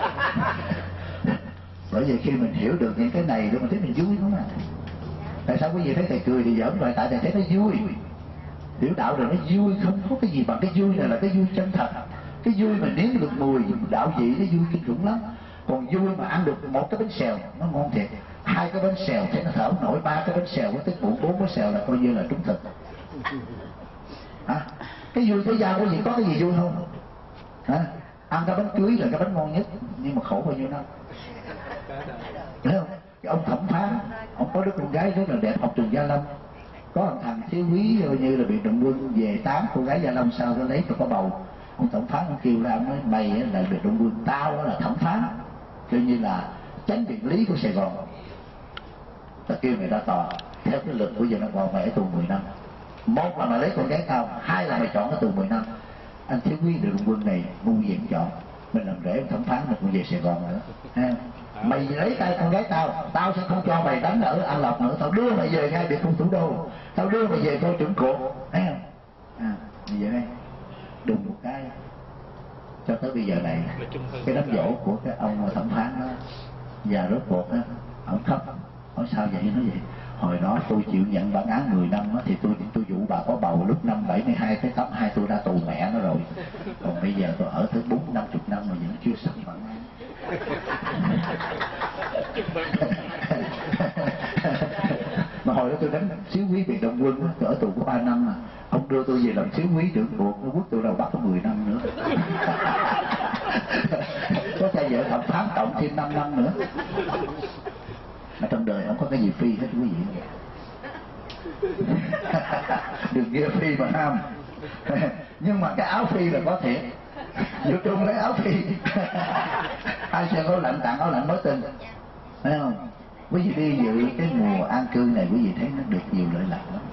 Bởi vì khi mình hiểu được những cái này rồi mình thấy mình vui đúng không ạ? Tại sao quý vị thấy thầy cười thì giỡn vậy? Tại thầy thấy nó vui. Hiểu đạo rồi nó vui, không có cái gì bằng cái vui này là cái vui chân thật. Cái vui mà nếm được mùi đạo vị nó vui kinh khủng lắm. Còn vui mà ăn được một cái bánh xèo nó ngon thiệt, hai cái bánh xèo thấy nó thở nổi, ba cái bánh xèo với tức bụng, bốn cái xèo là coi như là trúng thực. Hả? Cái vui thế gian có gì có cái gì vui không? Hả? Ăn cái bánh cưới là cái bánh ngon nhất, nhưng mà khổ bao nhiêu năm. Thấy không? Cái ông thẩm phán, ông có đứa con gái rất là đẹp, học trường Gia Lâm. Có một thằng thiếu quý như là bị động quân về tám cô gái Gia Lâm sau nó lấy cho có bầu. Ông thẩm phán ông kêu ra, ông nói mày là biệt động quân, tao đó là thẩm phán, coi như là chánh điện lý của Sài Gòn. Ta kêu mày ra tòa theo cái luật của giờ nó còn mày ở tù mười năm. Một là mày lấy con gái tao, hai là mày chọn cái tù mười năm. Anh thiếu quý biệt động quân này ngu gì cũng chọn, mình làm rễ ông thẩm phán mình còn về Sài Gòn nữa. Ha? Mày lấy tay con gái tao, tao sẽ không cho mày đánh ở An Lộc nữa, tao đưa mày về ngay biệt cung thủ đô, tao đưa mày về coi trưởng cột, thấy không? À, bây giờ đây đùng một cái cho tới bây giờ này cái đám dỗ của cái ông thẩm phán đó và rốt cuộc đó ông khóc, hỏi sao vậy? Nói vậy hồi đó tôi chịu nhận bản án mười năm đó, thì tôi tôi dụ bà có bầu lúc năm bảy mươi hai tới tám hai tôi ra tù mẹ nó rồi, còn bây giờ tôi ở tới bốn năm chục năm mà vẫn chưa xong bản án. Mà hồi đó tôi đánh xíu quý biệt động quân tôi ở tù có ba năm mà ông đưa tôi về làm xíu quý trưởng buộc, nó quất tôi đầu bắt có mười năm nữa. Có cha vợ thẩm phán cộng thêm năm năm nữa. Mà trong đời không có cái gì phi hết quý vị. Đừng nghe phi mà ham. Nhưng mà cái áo phi là có thiệt. Vô Trung lấy áo phi. Ai xem áo lạnh tặng áo lạnh nói tình, thấy không? Quý vị đi dự cái mùa an cư này quý vị thấy nó được nhiều lợi lạc lắm.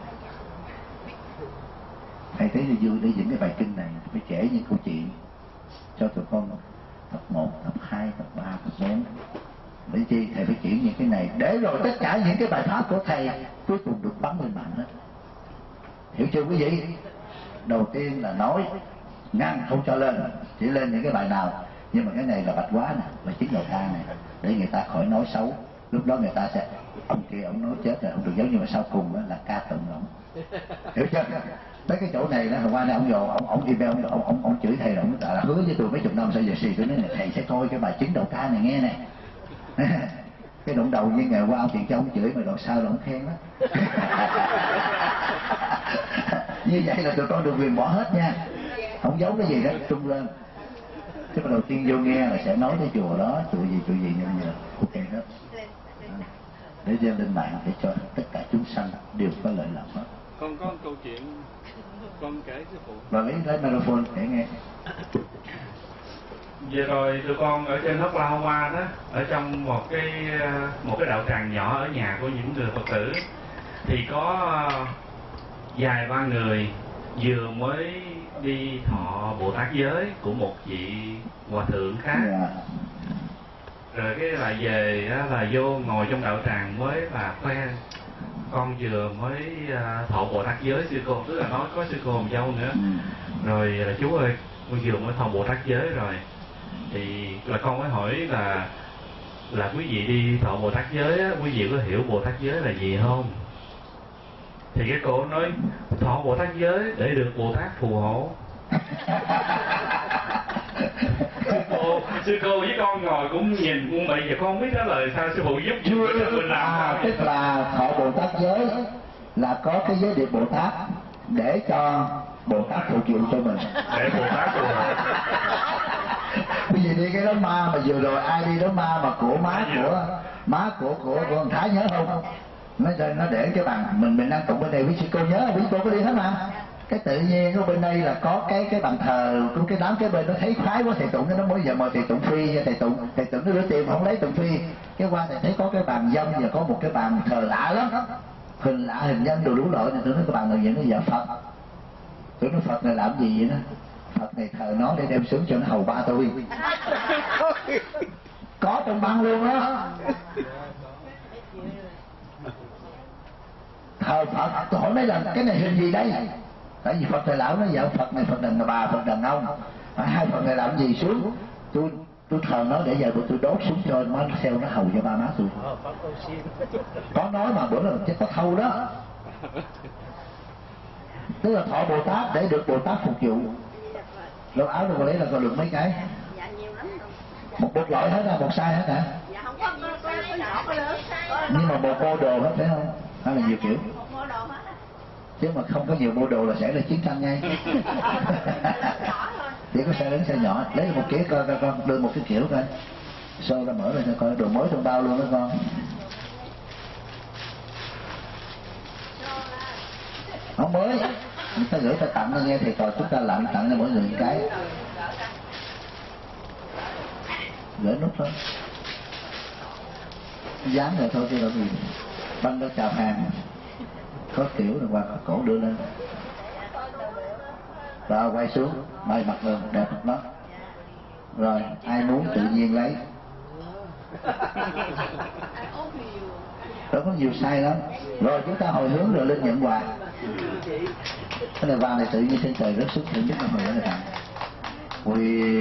Thầy thấy là vui đi những cái bài kinh này phải kể những câu chuyện cho tụi con tập một, tập hai, tập ba, tập bốn. Bởi chi thầy phải chuyển những cái này để rồi tất cả những cái bài pháp của thầy cuối cùng được bắn lên mạng hết. Hiểu chưa quý vị? Đầu tiên là nói ngăn không cho lên, chỉ lên những cái bài nào, nhưng mà cái này là bạch quá nè, là chính đầu thang này, để người ta khỏi nói xấu. Lúc đó người ta sẽ ông kia ông nói chết rồi không được, giống như mà sau cùng đó là ca tụng ông. Hiểu chưa? Tới cái chỗ này đó, hôm qua này ông vô ông ông email ông ông ông, ông chửi thầy rồi, ông là hứa với tôi mấy chục năm sau giờ xì tôi nói này thầy sẽ coi cái bài chính đầu ca này nghe nè. Cái đoạn đầu như ngày qua ông tiền cho ông chửi, mà đoạn sau là ông khen đó. Như vậy là tụi con được quyền bỏ hết nha, không giấu cái gì đó trung lên. Cái đầu tiên vô nghe là sẽ nói cái chùa đó chùa gì chùa gì như vậy. Ok đó. để gieo lên mạng để cho tất cả chúng sanh đều có lợi lộc hết. Con có một câu chuyện con kể sư phụ. Và lấy lấy microphone kể nghe. Vừa rồi tụi con ở trên Oklahoma đó, ở trong một cái một cái đạo tràng nhỏ ở nhà của những người Phật tử, thì có vài ba người vừa mới đi thọ Bồ Tát giới của một vị hòa thượng khác. Yeah. Rồi cái là về đó là vô ngồi trong đạo tràng mới là khoe con vừa mới thọ Bồ Tát giới sư cô, tức là nói có sư cô hồng dâu nữa. Ừ. Rồi là chú ơi, con vừa mới thọ Bồ Tát giới rồi. Thì là con mới hỏi là là quý vị đi thọ Bồ Tát giới á, quý vị có hiểu Bồ Tát giới là gì không? Thì cái cô nói thọ Bồ Tát giới để được Bồ Tát phù hộ. sư cô sư cô với con ngồi cũng nhìn cũng vậy, giờ con không biết trả lời sao. Sư phụ giúp giúp cho mình làm. À, tức là thọ Bồ Tát giới là có cái giới điệp Bồ Tát để cho Bồ Tát phục vụ cho mình, để Bồ Tát phù hộ. Bây giờ đi cái đó ma mà vừa rồi ai đi đó ma mà của má của má của của của thằng Thái nhớ không? Nó nó để cái bàn mình mình đang tụng bên đây, quý sư cô nhớ, quý cô có đi hết mà. Cái tự nhiên ở bên đây là có cái cái bàn thờ của cái đám cái bên nó thấy khoái quá, thầy tụng nó mới giờ mời thầy tụng phi, thầy tụng thầy tụng nó rửa tiền không lấy tụng phi. Cái qua thầy thấy có cái bàn dông và có một cái bàn thờ lạ lắm, hình lạ hình nhân đồ đủ loại, thì tôi nói cái bàn này vậy nó vợ Phật. Tôi nói Phật này làm gì vậy đó? Phật này thờ nó để đem xuống cho nó hầu ba tôi. Có trong băng luôn á. Thờ Phật, tôi hỏi mấy lần cái này hình gì đây? Tại vì Phật thầy lão nói vợ Phật này Phật đàn bà, Phật đàn ông. Hai Phật này làm gì xuống? Tôi tôi thờ nó để giờ tôi đốt xuống cho nó xeo nó hầu cho ba má tôi. Có nói mà bữa là chắc có thâu đó. Tức là thọ Bồ Tát để được Bồ Tát phục vụ. Lột áo rồi lấy là còn được mấy cái? Dạ nhiều lắm. Một một loại hết hả? Một size hết hả? Dạ không có, có, có nhỏ có lớn. Nhưng mà một mô đồ hết phải không? Hay là nhiều kiểu? Một mô đồ hết. Chứ mà không có nhiều mô đồ là sẽ là chiến tranh ngay. Chỉ có xe lớn xe nhỏ. Lấy một kiểu coi coi con, đưa một cái kiểu coi. Xô ra mở ra cho coi, đồ mới trong bao luôn đó con. Không mới. Người ta gửi ta tặng nó nghe thầy trò chúng ta lặng tặng cho mỗi người một cái. Gửi nút thôi. Dán rồi thôi chứ là gì. Băng đó chào hàng. Có kiểu rồi qua cổ đưa lên. Rồi quay xuống, mời mặt đường đẹp lắm. Rồi ai muốn tự nhiên lấy. Đó có nhiều sai lắm. Rồi chúng ta hồi hướng rồi lên nhận quà. Cái này vàng này tự nhiên trên trời rớt xuống, tự nhất là hồi đó là tặng. Quyền